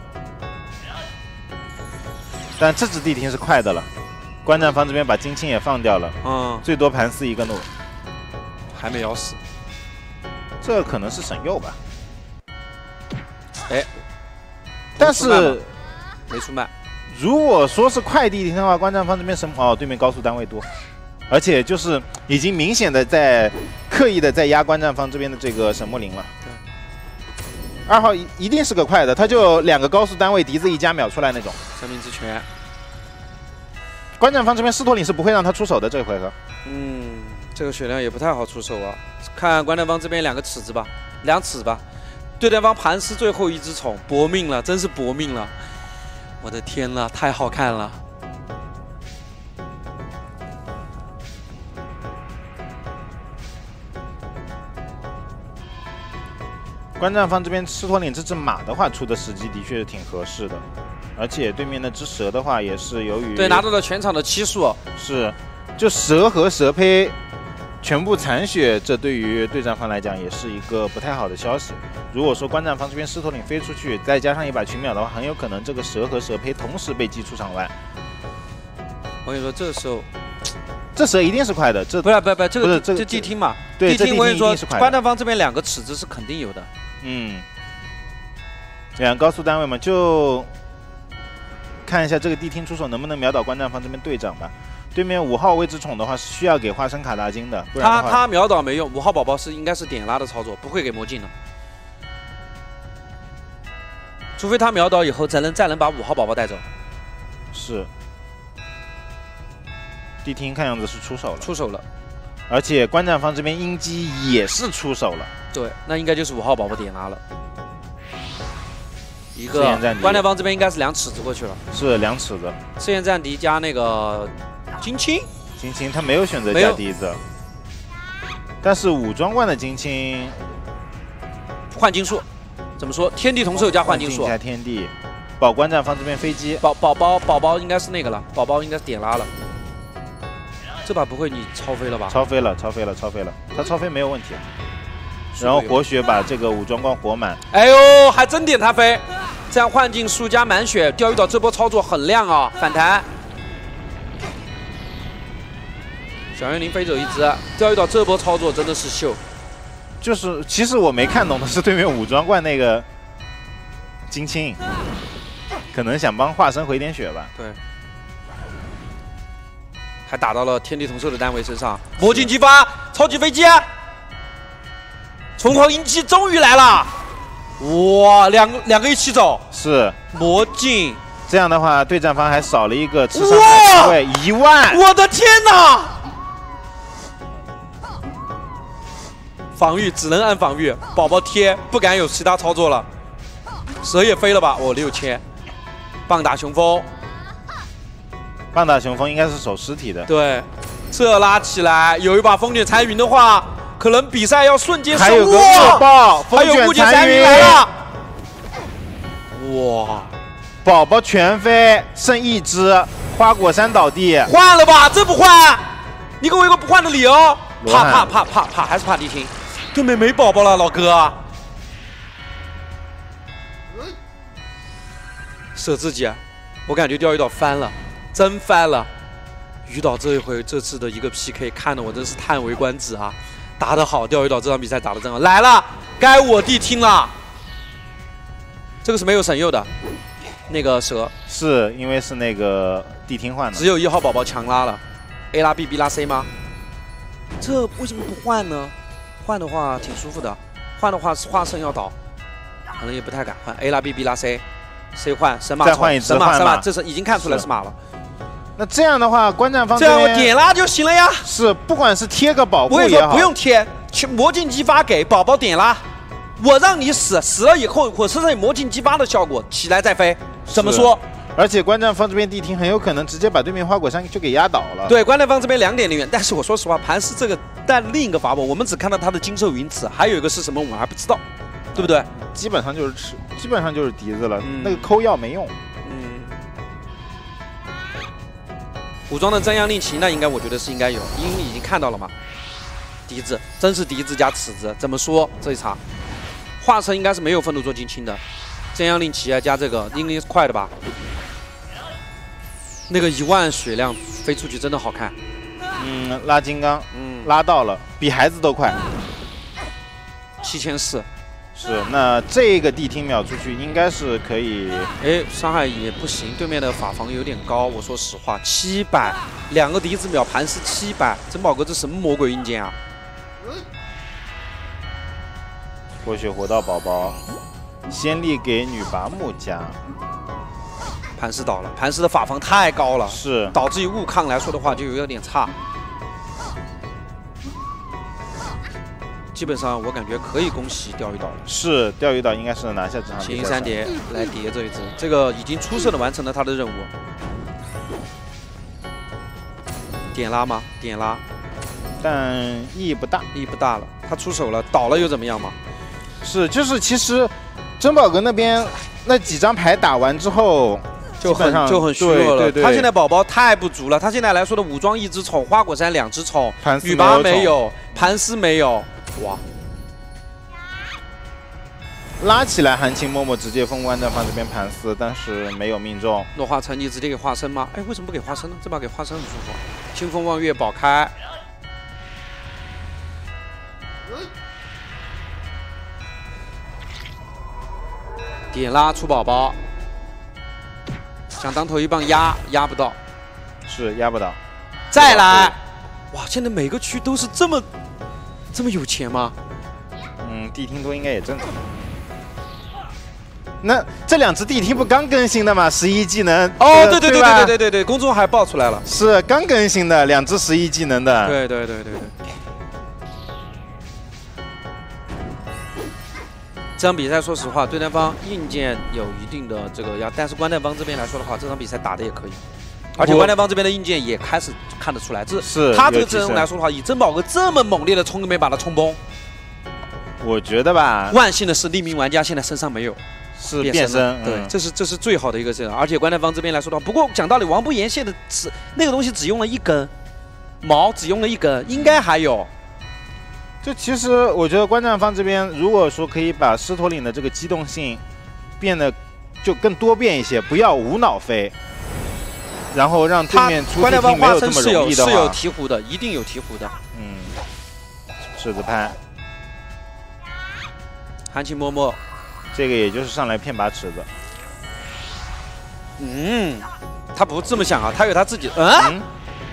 但这只地听是快的了，观战方这边把金青也放掉了， 嗯， 最多盘丝一个怒。 还没咬死， 这可能是神佑吧？ 哎， 但是没出卖。 如果说是快地听的话，观战方这边神哦，对面高速单位多，而且就是已经明显的在刻意的在压观战方这边的这个神木林了。 对， 二号一一定是个快的，他就两个高速单位，笛子一加秒出来那种。 生命之泉， 观战方这边狮驼岭是不会让他出手的这回合。 嗯。 这个血量也不太好出手啊，看观战方这边两个尺子吧，两尺吧，对战方盘丝最后一只宠搏命了，真是搏命了，我的天呐，太好看了！ 观战方这边狮驼岭这只马的话，出的时机的确是挺合适的，而且对面那只蛇的话，也是由于对拿到了全场的七数， 是就蛇和蛇胚。 全部残血，这对于对战方来讲也是一个不太好的消息。如果说观战方这边狮驼岭飞出去，再加上一把群秒的话，很有可能这个蛇和蛇胚同时被击出场外。 我跟你说，这个时候， 这蛇一定是快的。这不是不是不是这个不是这这地听嘛？ 对， 地听我跟你说， 是观战方这边两个尺子是肯定有的。 嗯，两个高速单位嘛，就看一下这个地听出手能不能秒倒观战方这边队长吧。 对面五号位置宠的话是需要给化身卡大金的，不然他他秒倒没用，五号宝宝是应该是点拉的操作，不会给魔镜的，除非他秒倒以后才能再能把五号宝宝带走。 是，地听看样子是出手了， 出手了， 而且观战方这边鹰击也是出手了， 对，那应该就是五号宝宝点拉了。一个观战方这边应该是两尺子过去了， 是两尺子。 赤焰战敌加那个。 金青， 金青他没有选择加笛子，但是武装冠的金青换金术，怎么说？天地同寿加换金术， 加天地， 保观战方这边飞机。 宝宝宝宝宝应该是那个了，宝宝应该是点拉了。这把不会你超飞了吧？ 超飞了，超飞了，超飞了，他超飞没有问题。然后活血把这个武装光活满。 哎呦，还真点他飞，这样换进术加满血，钓鱼岛这波操作很亮啊、哦！反弹，小园林飞走一只，钓鱼岛这波操作真的是秀。 就是其实我没看懂的是对面武装冠那个金青，可能想帮化身回点血吧。 对。还打到了天地同寿的单位身上，魔镜激发，超级飞机，冲狂鹰击终于来了！哇，两个两个一起走， 是魔镜。 这样的话，对战方还少了一个吃伤害位一万。 我的天哪！防御只能按防御，宝宝贴不敢有其他操作了。蛇也飞了吧？我、哦、六千，棒打雄风。 棒打雄风应该是守尸体的。 对，这拉起来有一把风卷残云的话，可能比赛要瞬间收。 还有个恶爆， 还有雾卷残云来了。哇， 宝宝全飞，剩一只，花果山倒地。 换了吧，这不换，你给我一个不换的理由。怕怕怕怕怕，还是怕地听。对面没宝宝了，老哥。射自己，我感觉钓鱼岛翻了。真翻了！鱼岛这一回这次的一个 P K 看得我真是叹为观止啊！打得好，钓鱼岛这场比赛打得真好。来了，该我地听了。这个是没有神佑的，那个蛇是因为是那个地听换的， 只有一号宝宝强拉了。A 拉 B，B 拉 C 吗？这为什么不换呢？换的话挺舒服的，换的话是化身要倒，可能也不太敢换。A 拉 B，B 拉 C。C 换神马， 再换一只神马，神马， 马这是已经看出来是马了。 那这样的话，观战方这样我点拉就行了呀。 是，不管是贴个保护也好，我也好， 不用贴，去魔镜激发给宝宝点拉，我让你死，死了以后我身上有魔镜激发的效果，起来再飞，怎么说？ 而且观战方这边地听很有可能直接把对面花果山就给压倒了。 对，观战方这边两点零元，但是我说实话，盘丝这个但另一个法宝，我们只看到他的金兽云尺，还有一个是什么我们还不知道，对不对？ 基本上就是吃，基本上就是笛子了， 嗯、 那个抠药没用。 嗯。武装的真阳令旗，那应该我觉得是应该有，因为你已经看到了嘛。笛子，真是笛子加尺子，怎么说这一场？化身应该是没有愤怒做金青的，真阳令旗啊加这个，应该是快的吧？那个一万血量飞出去真的好看。 嗯，拉金刚， 嗯， 拉到了，比孩子都快。 七千四。 是，那这个地听秒出去应该是可以。 哎，伤害也不行，对面的法防有点高。我说实话，七百，两个笛子秒盘是七百，珍宝哥这什么魔鬼硬件啊？ 活血活到宝宝，先力给女拔木加。 盘丝倒了，盘丝的法防太高了， 是导致于物抗来说的话就有点差。基本上我感觉可以恭喜钓鱼岛了。 是钓鱼岛应该是拿下这场比赛。 青三叠来叠这一只，这个已经出色的完成了他的任务。点拉吗？点拉， 但意义不大， 意义不大了。他出手了，倒了又怎么样嘛？ 是，就是其实珍宝阁那边那几张牌打完之后。 就很就很虚弱了。 对对对， 他现在宝宝太不足了。他现在来说的武装一只宠，花果山两只宠， 女拔没有，盘丝没有，哇！ 拉起来，韩青默默直接封关战方这边盘丝，但是没有命中。 落化成你直接给化身吗？哎，为什么不给化身呢？这把给化身很舒服。清风望月保开。点拉出宝宝。想当头一棒压压不到， 是压不到。 再来，哇！现在每个区都是这么这么有钱吗？ 嗯，地听多应该也正常。那这两只地听不刚更新的吗？十一技能。 哦，对对对对对对对对，公众号还爆出来了。 是刚更新的两只十一技能的。 对对对对对。这场比赛说实话，对战方硬件有一定的这个压，但是观战方这边来说的话，这场比赛打的也可以，而且观战方这边的硬件也开始看得出来，这是他这个阵容来说的话，以珍宝哥这么猛烈的冲都没把他冲崩。 我觉得吧， 万幸的是，匿名玩家现在身上没有， 是变身， 对， 嗯、 这是这是最好的一个阵，而且关南方这边来说的话，不过讲道理，王不言谢的只那个东西只用了一根毛，只用了一根，应该还有。 就其实我觉得关战方这边，如果说可以把狮驼岭的这个机动性变得就更多变一些，不要无脑飞，然后让对面出地听没有这么容易的话， 是有醍醐的，一定有醍醐的。 嗯，狮子拍， 含情脉脉， 这个也就是上来骗把尺子。 嗯，他不这么想啊，他有他自己，嗯，嗯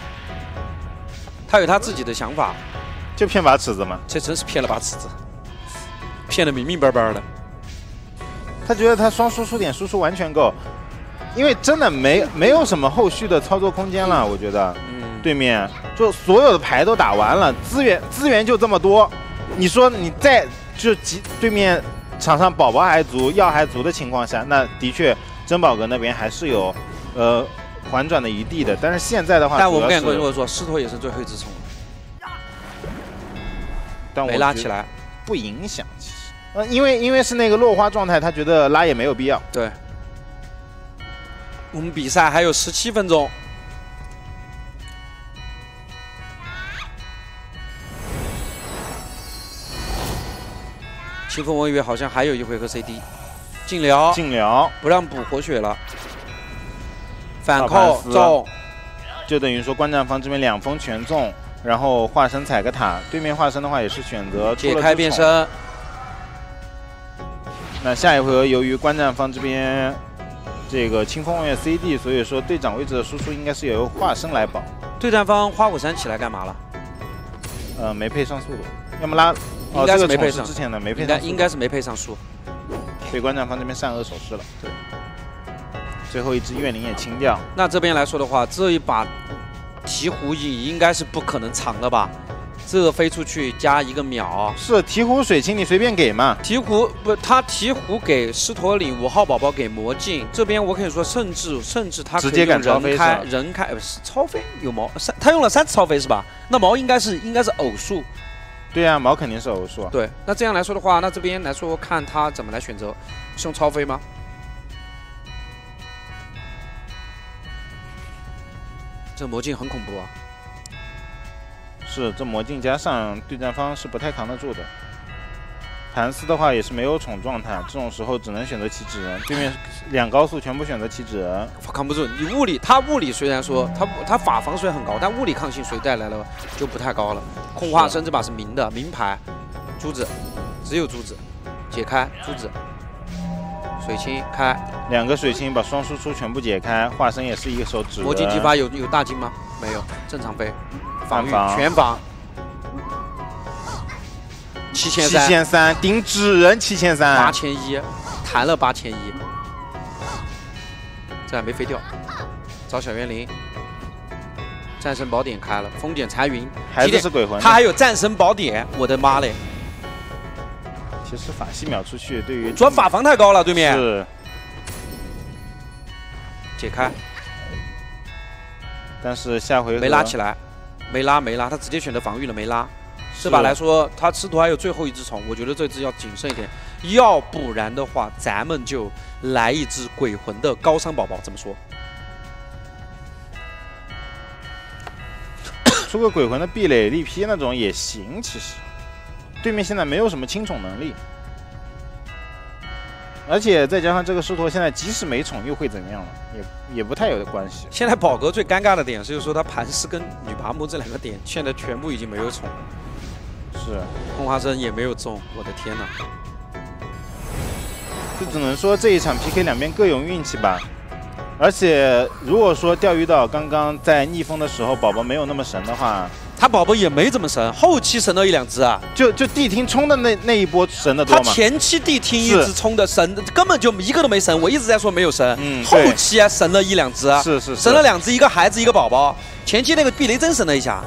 他有他自己的想法。 就骗把尺子嘛， 这真是骗了把尺子，骗得明明白白的。 他觉得他双输出点输出完全够，因为真的没没有什么后续的操作空间了。我觉得，嗯，对面就所有的牌都打完了，资源资源就这么多，你说你再就几对面场上宝宝还足，药还足的情况下，那的确珍宝阁那边还是有呃缓转的余地的。但是现在的话， 但我们敢跟我说，狮驼也是最后一只虫。没拉起来， 不影响。其实，呃，因为因为是那个落花状态，他觉得拉也没有必要。 对，我们比赛还有十七分钟。清风文娱好像还有一回合 C D， 禁疗， 禁疗， 不让补活血了，反扣中， 就等于说观战方这边两封全中。然后化身踩个塔，对面化身的话也是选择解开变身。 那下一回合由于观战方这边这个清风望月 C D， 所以说队长位置的输出应该是由化身来保。 对战方花果山起来干嘛了？ 呃，没配上速度，要么拉， 应该是没配上。 之前的没配上， 应该是没配上速。 被观战方这边善恶手势了。对。最后一只怨灵也清掉。 那这边来说的话，这一把。醍醐影应该是不可能藏的吧？这个飞出去加一个秒， 是醍醐水清你随便给嘛？ 醍醐不，他醍醐给狮驼岭，五号宝宝给魔镜，这边我可以说，甚至甚至他直接敢超飞， 开人开超飞有毛三，他用了三次超飞是吧？那毛应该是应该是偶数。 对呀、啊，毛肯定是偶数、啊。 对，那这样来说的话，那这边来说看他怎么来选择，是用超飞吗？这魔镜很恐怖啊！ 是，这魔镜加上对战方是不太扛得住的。盘丝的话也是没有宠状态，这种时候只能选择起纸人。对面两高速全部选择起纸人， 扛不住。你物理，他物理虽然说他他法防虽然很高，但物理抗性谁带来了就不太高了。空化身这把是明的，明牌，珠子，只有珠子，解开珠子。水清开， 两个水清把双输出全部解开，化身也是一个手指。 魔镜激发有有大金吗？没有，正常飞，防御全防。七千三， 七千三顶纸人七千三， 八千一，弹了八千一，这还没飞掉。找小园林，战神宝典开了，风点残云， 孩子是鬼魂， 他还有战神宝典，我的妈嘞！ 其实法系秒出去，对于主要法防太高了，对面是解开， 但是下回合没拉起来，没拉没拉，他直接选择防御了，没拉。这把来说，他吃图还有最后一只虫，我觉得这只要谨慎一点，要不然的话，咱们就来一只鬼魂的高伤宝宝，怎么说？ 出个鬼魂的壁垒力劈那种也行，其实。对面现在没有什么清宠能力，而且再加上这个狮驼现在即使没宠又会怎么样了？也也不太有关系。 现在宝格最尴尬的点就是说他盘丝跟女拔木这两个点现在全部已经没有宠了， 是空花生也没有中，我的天哪！ 就只能说这一场 P K 两边各有运气吧。而且如果说钓鱼岛刚刚在逆风的时候宝宝没有那么神的话。 他宝宝也没怎么神，后期神了一两只啊， 就就地听冲的那那一波神的多嘛。 他前期地听一直冲的神，根本就一个都没神，我一直在说没有神。 嗯， 后期啊神了一两只， 是是是， 神了两只，一个孩子一个宝宝。前期那个避雷针神了一下，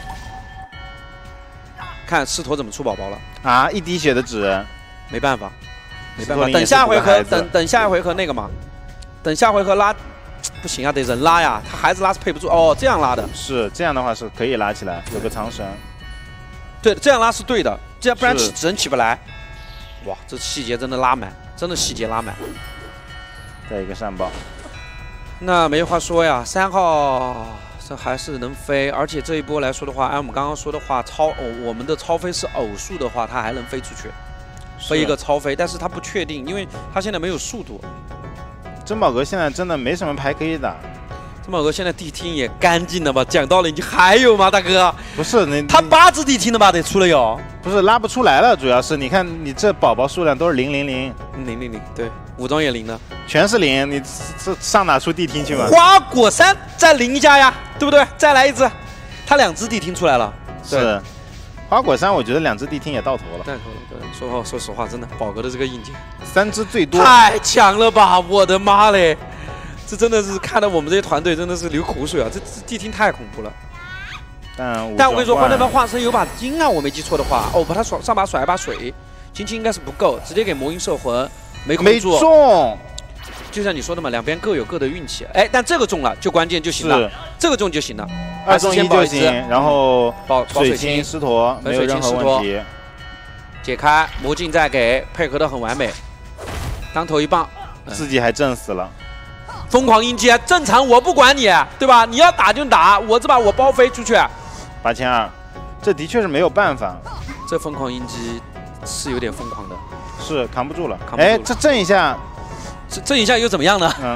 看狮驼怎么出宝宝了啊！一滴血的纸人， 没办法，没办法，等下回合，等等下回合那个嘛，等下回合拉。不行啊，得人拉呀，他孩子拉是配不住哦，这样拉的是这样的话是可以拉起来，有个藏神。 对，这样拉是对的，这样不然起人起不来。 哇，这细节真的拉满，真的细节拉满。 再一个善报， 那没话说呀，三号这还是能飞，而且这一波来说的话，按我们刚刚说的话，超哦我们的超飞是偶数的话，它还能飞出去，飞一个超飞，但是它不确定，因为它现在没有速度。 珍宝阁现在真的没什么牌可以打。 珍宝阁现在地听也干净了吧？讲道理，你还有吗，大哥？ 不是你， 他八只地听的吧？得出了有？ 不是拉不出来了，主要是你看你这宝宝数量都是零零零零零零，对，武装也零了， 全是零，你这上哪出地听去嘛？ 花果山再零一下呀，对不对？再来一只，他两只地听出来了。 是，花果山我觉得两只地听也到头了。 到头了，对。说说实话，真的，宝格的这个硬件， 三只最多， 太强了吧！我的妈嘞！ 这真的是看得我们这些团队真的是流口水啊！这这地听太恐怖了。 但但我跟你说，关键方化身有把金啊，我没记错的话，哦，把他上上把甩一把水，金青应该是不够，直接给魔音摄魂，没控住。 没中。 就像你说的嘛，两边各有各的运气。哎，但这个中了就关键就行了，这个中就行了， 二中一就行。然后保水晶狮驼没有任何问题。 解开魔镜再给，配合的很完美。当头一棒， 自己还震死了。 疯狂音阶正常，我不管你，对吧？你要打就打，我这把我包飞出去。 八千二，这的确是没有办法。 这疯狂音机是有点疯狂的， 是扛不住了。 扛不住了哎，这震一下， 这震一下又怎么样呢？ 嗯，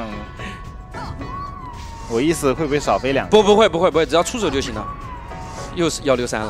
我意思会不会少飞两？ 不，不会，不会，不会，只要出手就行了。又是幺六三了。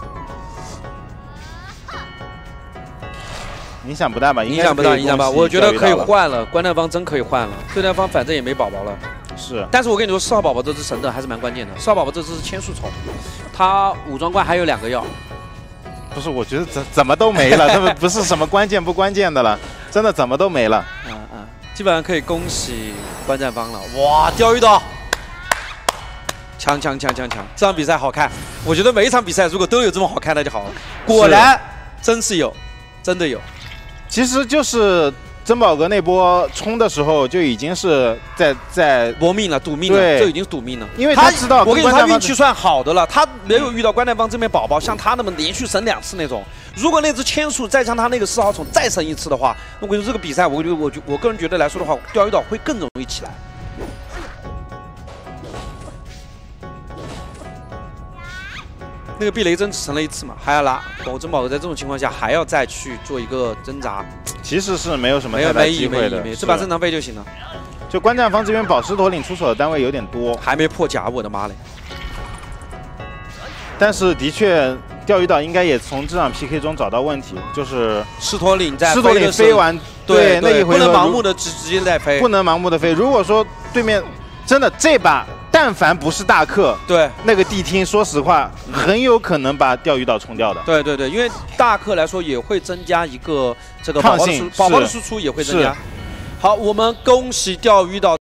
影响不大吧？ 影响不大，影响不大。我觉得可以换了，关战方真可以换了。对战方反正也没宝宝了。 是。 但是我跟你说，四号宝宝这只神的还是蛮关键的。四号宝宝这只是千树虫，他武装怪还有两个药。 不是，我觉得怎怎么都没了，他们不是什么关键不关键的了，真的怎么都没了。 啊啊！基本上可以恭喜关战方了。哇，钓鱼岛！强强强强强！这场比赛好看，我觉得每一场比赛如果都有这么好看，那就好了。果然，真是有，真的有。 其实就是珍宝阁那波冲的时候就已经是在在搏命了，赌命了，就已经是赌命了。 因为他知道， 我跟你说，他运气算好的了，他没有遇到关战方这边宝宝像他那么连续神两次那种。如果那只千树再像他那个四号虫再神一次的话，那我跟你说这个比赛，我觉得我觉我个人觉得来说的话，钓鱼岛会更容易起来。 那个避雷针只成了一次嘛，还要拉。保珍宝盒在这种情况下还要再去做一个挣扎， 其实是没有什么没有没意没的， 这把正常飞就行了。 就关战方这边宝石驼岭出手的单位有点多， 还没破甲，我的妈嘞！ 但是的确，钓鱼岛应该也从这场 P K 中找到问题，就是狮驼岭在狮驼岭飞完，对那一回不能盲目的直直接在飞， 不能盲目的飞。如果说对面真的这把。 但凡不是大克， 对那个地听，说实话，很有可能把钓鱼岛冲掉的。 对对对，因为大克来说也会增加一个这个宝宝的输，宝宝的输出也会增加。好，我们恭喜钓鱼岛。